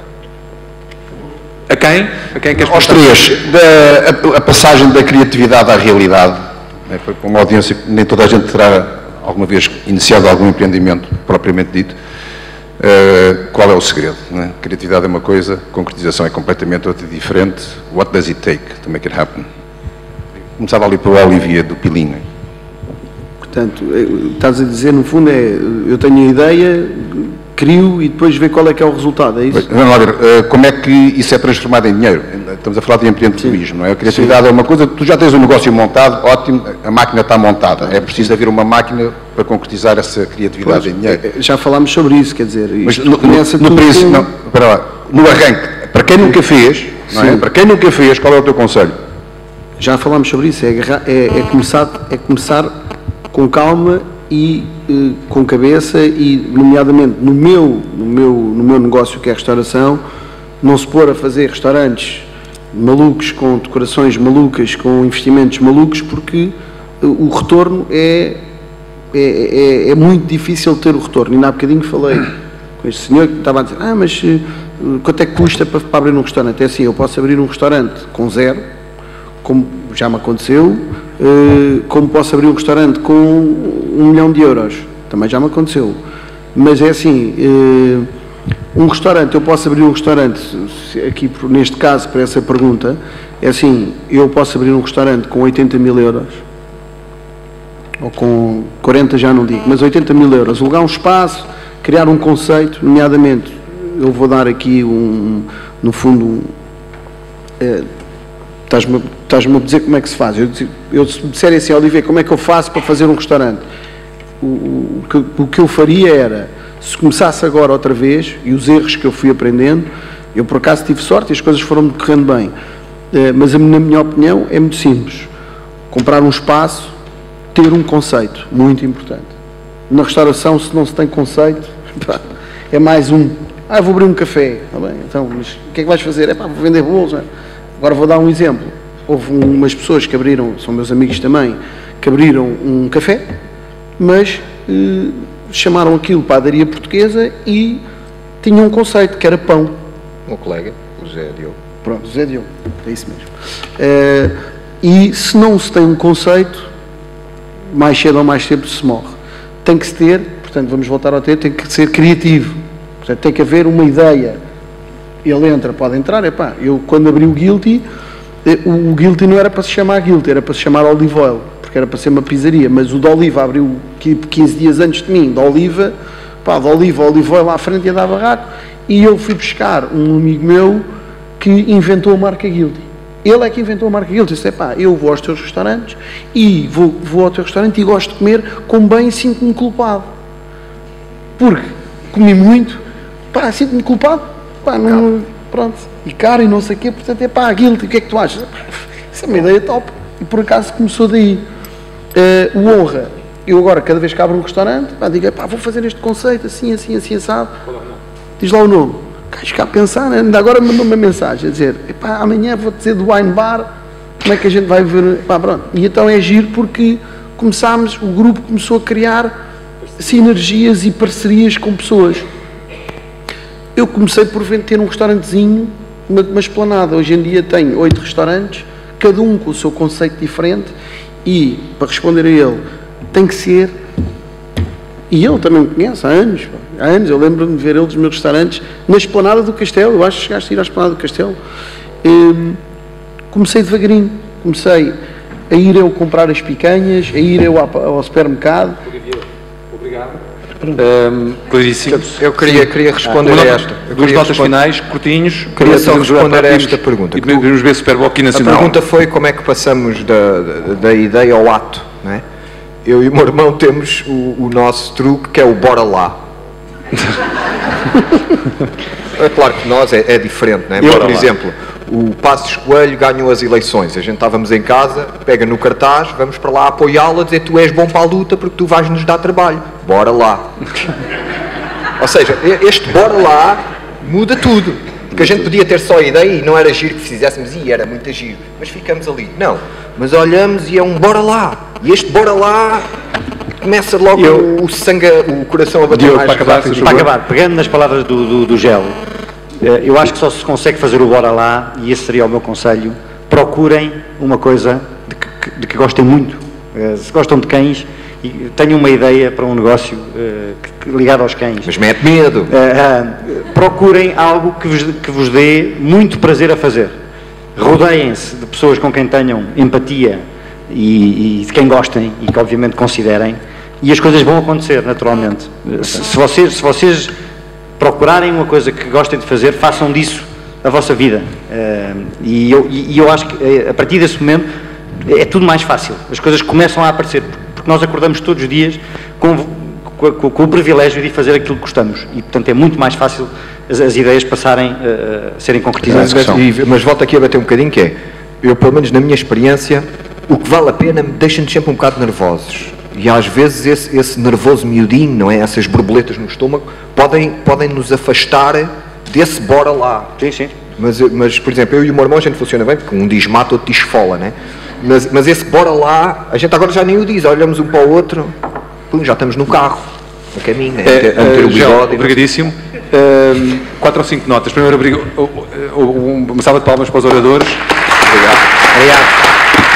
A quem? A quem queres Aos três, a passagem da criatividade à realidade, foi para uma audiência que nem toda a gente terá alguma vez iniciado algum empreendimento propriamente dito. Qual é o segredo? Né? Criatividade é uma coisa, concretização é completamente outra diferente. What does it take to make it happen? Começava ali para o Olivier do Pilim. Portanto, estás a dizer, no fundo, eu tenho a ideia, crio e depois ver qual é que é o resultado, é isso? Vamos lá ver, como é que isso é transformado em dinheiro? Estamos a falar de empreendedorismo, não é? A criatividade é uma coisa, tu já tens um negócio montado, ótimo, a máquina está montada, é preciso haver uma máquina para concretizar essa criatividade em dinheiro. Já falámos sobre isso, quer dizer, Mas isto no princípio, não, espera lá, no arranque, para quem nunca fez, não é? Para quem nunca fez, qual é o teu conselho? Já falámos sobre isso, é começar com calma e com cabeça e, nomeadamente, no meu negócio que é a restauração, não se pôr a fazer restaurantes malucos, com decorações malucas, com investimentos malucos, porque o retorno é muito difícil ter o retorno. Ainda há bocadinho falei com este senhor que estava a dizer, mas quanto é que custa para abrir um restaurante? É assim, eu posso abrir um restaurante com 0, como já me aconteceu, como posso abrir um restaurante com 1 milhão de euros, também já me aconteceu. Mas é assim, um restaurante, eu posso abrir um restaurante, aqui neste caso, para essa pergunta, é assim, eu posso abrir um restaurante com 80 mil euros, ou com 40 já não digo, mas 80 mil euros, alugar um espaço, criar um conceito, nomeadamente, eu vou dar aqui no fundo, estás-me a dizer como é que se faz. Eu se me disserem assim, Olivier, como é que eu faço para fazer um restaurante? O que eu faria era, se começasse agora outra vez, e os erros que eu fui aprendendo, eu por acaso tive sorte e as coisas foram correndo bem, mas na minha opinião é muito simples. Comprar um espaço, ter um conceito, muito importante. Na restauração, se não se tem conceito, é mais vou abrir um café, está bem, então, mas o que é que vais fazer? Vou vender bolos, não é? Agora vou dar um exemplo. Houve umas pessoas que abriram, são meus amigos também, que abriram um café, mas chamaram aquilo padaria portuguesa e tinham um conceito, que era pão. Um colega, o José Diogo. Pronto, José Diogo, é isso mesmo. E se não se tem um conceito, mais cedo ou mais cedo se morre. Tem que se ter, portanto, vamos voltar ao tem que ser criativo. Portanto, tem que haver uma ideia. Ele entra, pode entrar, eu quando abri o Guilty, O Guilty não era para se chamar Guilty, era para se chamar Olive Oil, porque era para ser uma pizzaria, mas o de Oliva abriu 15 dias antes de mim, de Oliva, Olive Oil lá à frente ia dar barraco, e eu fui buscar um amigo meu que inventou a marca Guilty. Ele é que inventou a marca Guilty. Disse, eu vou aos teus restaurantes e vou ao teu restaurante e gosto de comer com bem, sinto-me culpado. Porque comi muito, sinto-me culpado, não, pronto, e caro e não sei o quê, portanto Guilty, o que é que tu achas? Isso é uma ideia top. E por acaso começou daí. O Honra, eu agora, cada vez que abro um restaurante, digo, vou fazer este conceito, assim, assado. Diz lá o nome. Queres cá pensar, né? Ainda agora mandou-me uma mensagem a dizer, amanhã vou dizer do Wine Bar, como é que a gente vai ver, pronto. E então é giro porque o grupo começou a criar sinergias e parcerias com pessoas. Eu comecei por ter um restaurantezinho, uma esplanada. Hoje em dia tenho 8 restaurantes, cada um com o seu conceito diferente e, para responder a ele, tem que ser... E ele também me conhece há anos, eu lembro-me de ver ele dos meus restaurantes na esplanada do Castelo. Eu acho que chegaste a ir à esplanada do Castelo. Comecei devagarinho, comecei a ir eu comprar as picanhas, a ir eu ao supermercado. Obrigado. Claríssimo. Eu queria responder a esta. Duas notas finais, curtinhos. Queria só responder a esta pergunta. E vamos ver Superboc aqui nacional. A pergunta foi como é que passamos da ideia ao ato, não é? Eu e o meu irmão temos o nosso truque, que é o bora lá. É claro que nós é diferente, não é? Por exemplo, o Passos Coelho ganhou as eleições. A gente estávamos em casa, pega no cartaz, vamos para lá apoiá-lo, a dizer tu és bom para a luta porque tu vais nos dar trabalho. Bora lá. Ou seja, este bora lá muda tudo. Porque a gente podia ter só a ideia e não era giro que fizéssemos, e era muito giro, mas ficamos ali. Não, mas olhamos e é um bora lá. E este bora lá começa logo o sangue, o coração a bater mais. Para acabar, pegando nas palavras do Gel, eu acho que só se consegue fazer o bora lá, e esse seria o meu conselho: procurem uma coisa de que gostem muito. Se gostam de cães, tenho uma ideia para um negócio ligado aos cães. Mas mete medo. Procurem algo que vos dê muito prazer a fazer. Rodeiem-se de pessoas com quem tenham empatia e de quem gostem e que obviamente considerem, e as coisas vão acontecer naturalmente. Se vocês procurarem uma coisa que gostem de fazer, façam disso a vossa vida. E eu acho que a partir desse momento é tudo mais fácil. As coisas começam a aparecer, porque nós acordamos todos os dias com o privilégio de fazer aquilo que gostamos, e portanto é muito mais fácil as ideias passarem a serem concretizadas. Mas volto aqui a bater um bocadinho, que é, eu pelo menos na minha experiência, o que vale a pena deixa-nos sempre um bocado nervosos, e às vezes esse nervoso miudinho, não é? Essas borboletas no estômago podem nos afastar desse bora lá. Sim. Mas por exemplo, eu e o meu irmão a gente funciona bem, porque um diz mata, outro diz esfola, né? Mas esse bora lá, a gente agora já nem o diz, olhamos um para o outro, já estamos no carro, no caminho, né? A meter o bigode. Obrigadíssimo. 4 ou 5 notas. Primeiro, uma salva de palmas para os oradores. Obrigado.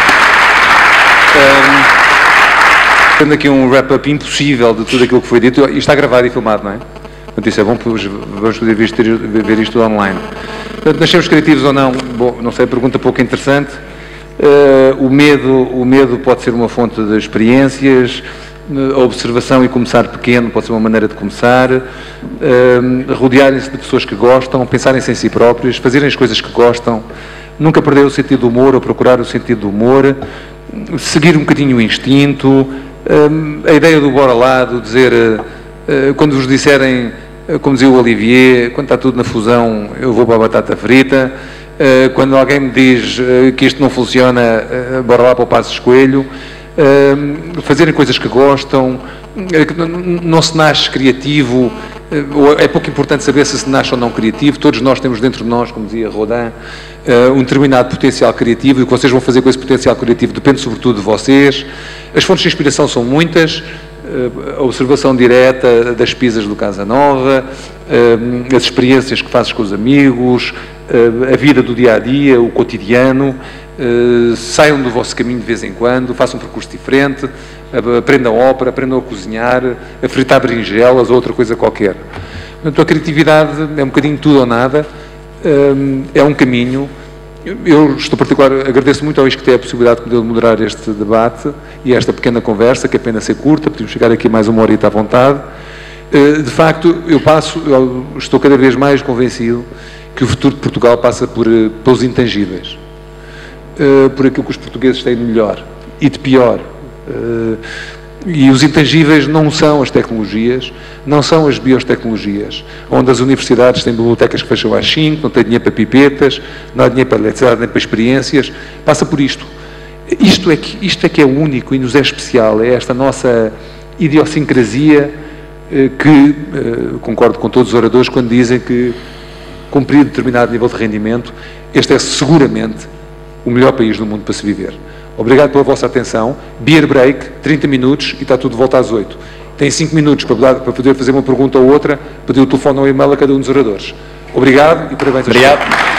Tendo aqui um wrap-up impossível de tudo aquilo que foi dito, isto está gravado e filmado, não é? Portanto, isso é bom, vamos poder ver isto online. Portanto, nascemos criativos ou não? Bom, não sei, pergunta pouco interessante. O medo pode ser uma fonte de experiências. A observação e começar pequeno pode ser uma maneira de começar. Rodearem-se de pessoas que gostam, pensarem-se em si próprios, fazerem as coisas que gostam, nunca perder o sentido do humor ou procurar o sentido do humor, seguir um bocadinho o instinto. A ideia do bora lá, do dizer, quando vos disserem, como dizia o Olivier, quando está tudo na fusão, eu vou para a batata frita. Quando alguém me diz que isto não funciona, bora lá para o Passos Coelho. Fazerem coisas que gostam, não se nasce criativo, é pouco importante saber se nasce ou não criativo. Todos nós temos dentro de nós, como dizia Rodin, um determinado potencial criativo, e o que vocês vão fazer com esse potencial criativo depende sobretudo de vocês. As fontes de inspiração são muitas: a observação direta das pizzas do Casa Nova, as experiências que fazes com os amigos, a vida do dia-a-dia, o cotidiano. Saiam do vosso caminho de vez em quando, façam um percurso diferente, aprendam ópera, aprendam a cozinhar, a fritar berinjelas ou outra coisa qualquer. Portanto, a criatividade é um bocadinho tudo ou nada, é um caminho, Eu estou agradeço muito ao ISCTE a possibilidade que me deu de moderar este debate e esta pequena conversa, que é pena ser curta, podemos chegar aqui mais uma horita à vontade. De facto, eu estou cada vez mais convencido que o futuro de Portugal passa pelos intangíveis, por aquilo que os portugueses têm de melhor e de pior. E os intangíveis não são as tecnologias, não são as biotecnologias, onde as universidades têm bibliotecas que fecham às 5, não têm dinheiro para pipetas, não há dinheiro para eletricidade nem para experiências. Passa por isto. Isto é que é único e nos é especial, é esta nossa idiosincrasia que, concordo com todos os oradores quando dizem que, cumprido determinado nível de rendimento, este é seguramente o melhor país do mundo para se viver. Obrigado pela vossa atenção. Beer break, 30 minutos e está tudo de volta às 8. Tem 5 minutos para poder fazer uma pergunta ou outra, pedir o telefone ou o e-mail a cada um dos oradores. Obrigado e parabéns. Obrigado.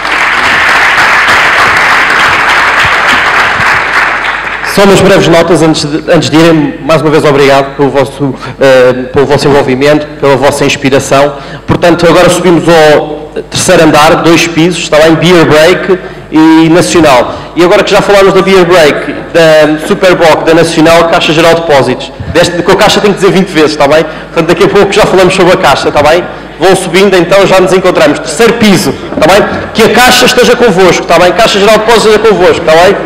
Só umas breves notas antes de irem. Mais uma vez, obrigado pelo vosso envolvimento, pela vossa inspiração. Portanto, agora subimos ao terceiro andar, 2 pisos, está lá em Beer Break e Nacional. E agora que já falámos da Beer Break, da Superboc, da Nacional, Caixa Geral de Depósitos. Com a Caixa tem que dizer 20 vezes, está bem? Portanto, daqui a pouco já falamos sobre a Caixa, está bem? Vão subindo, então já nos encontramos. Terceiro piso, está bem? Que a Caixa esteja convosco, está bem? Caixa Geral de Depósitos esteja convosco, está bem?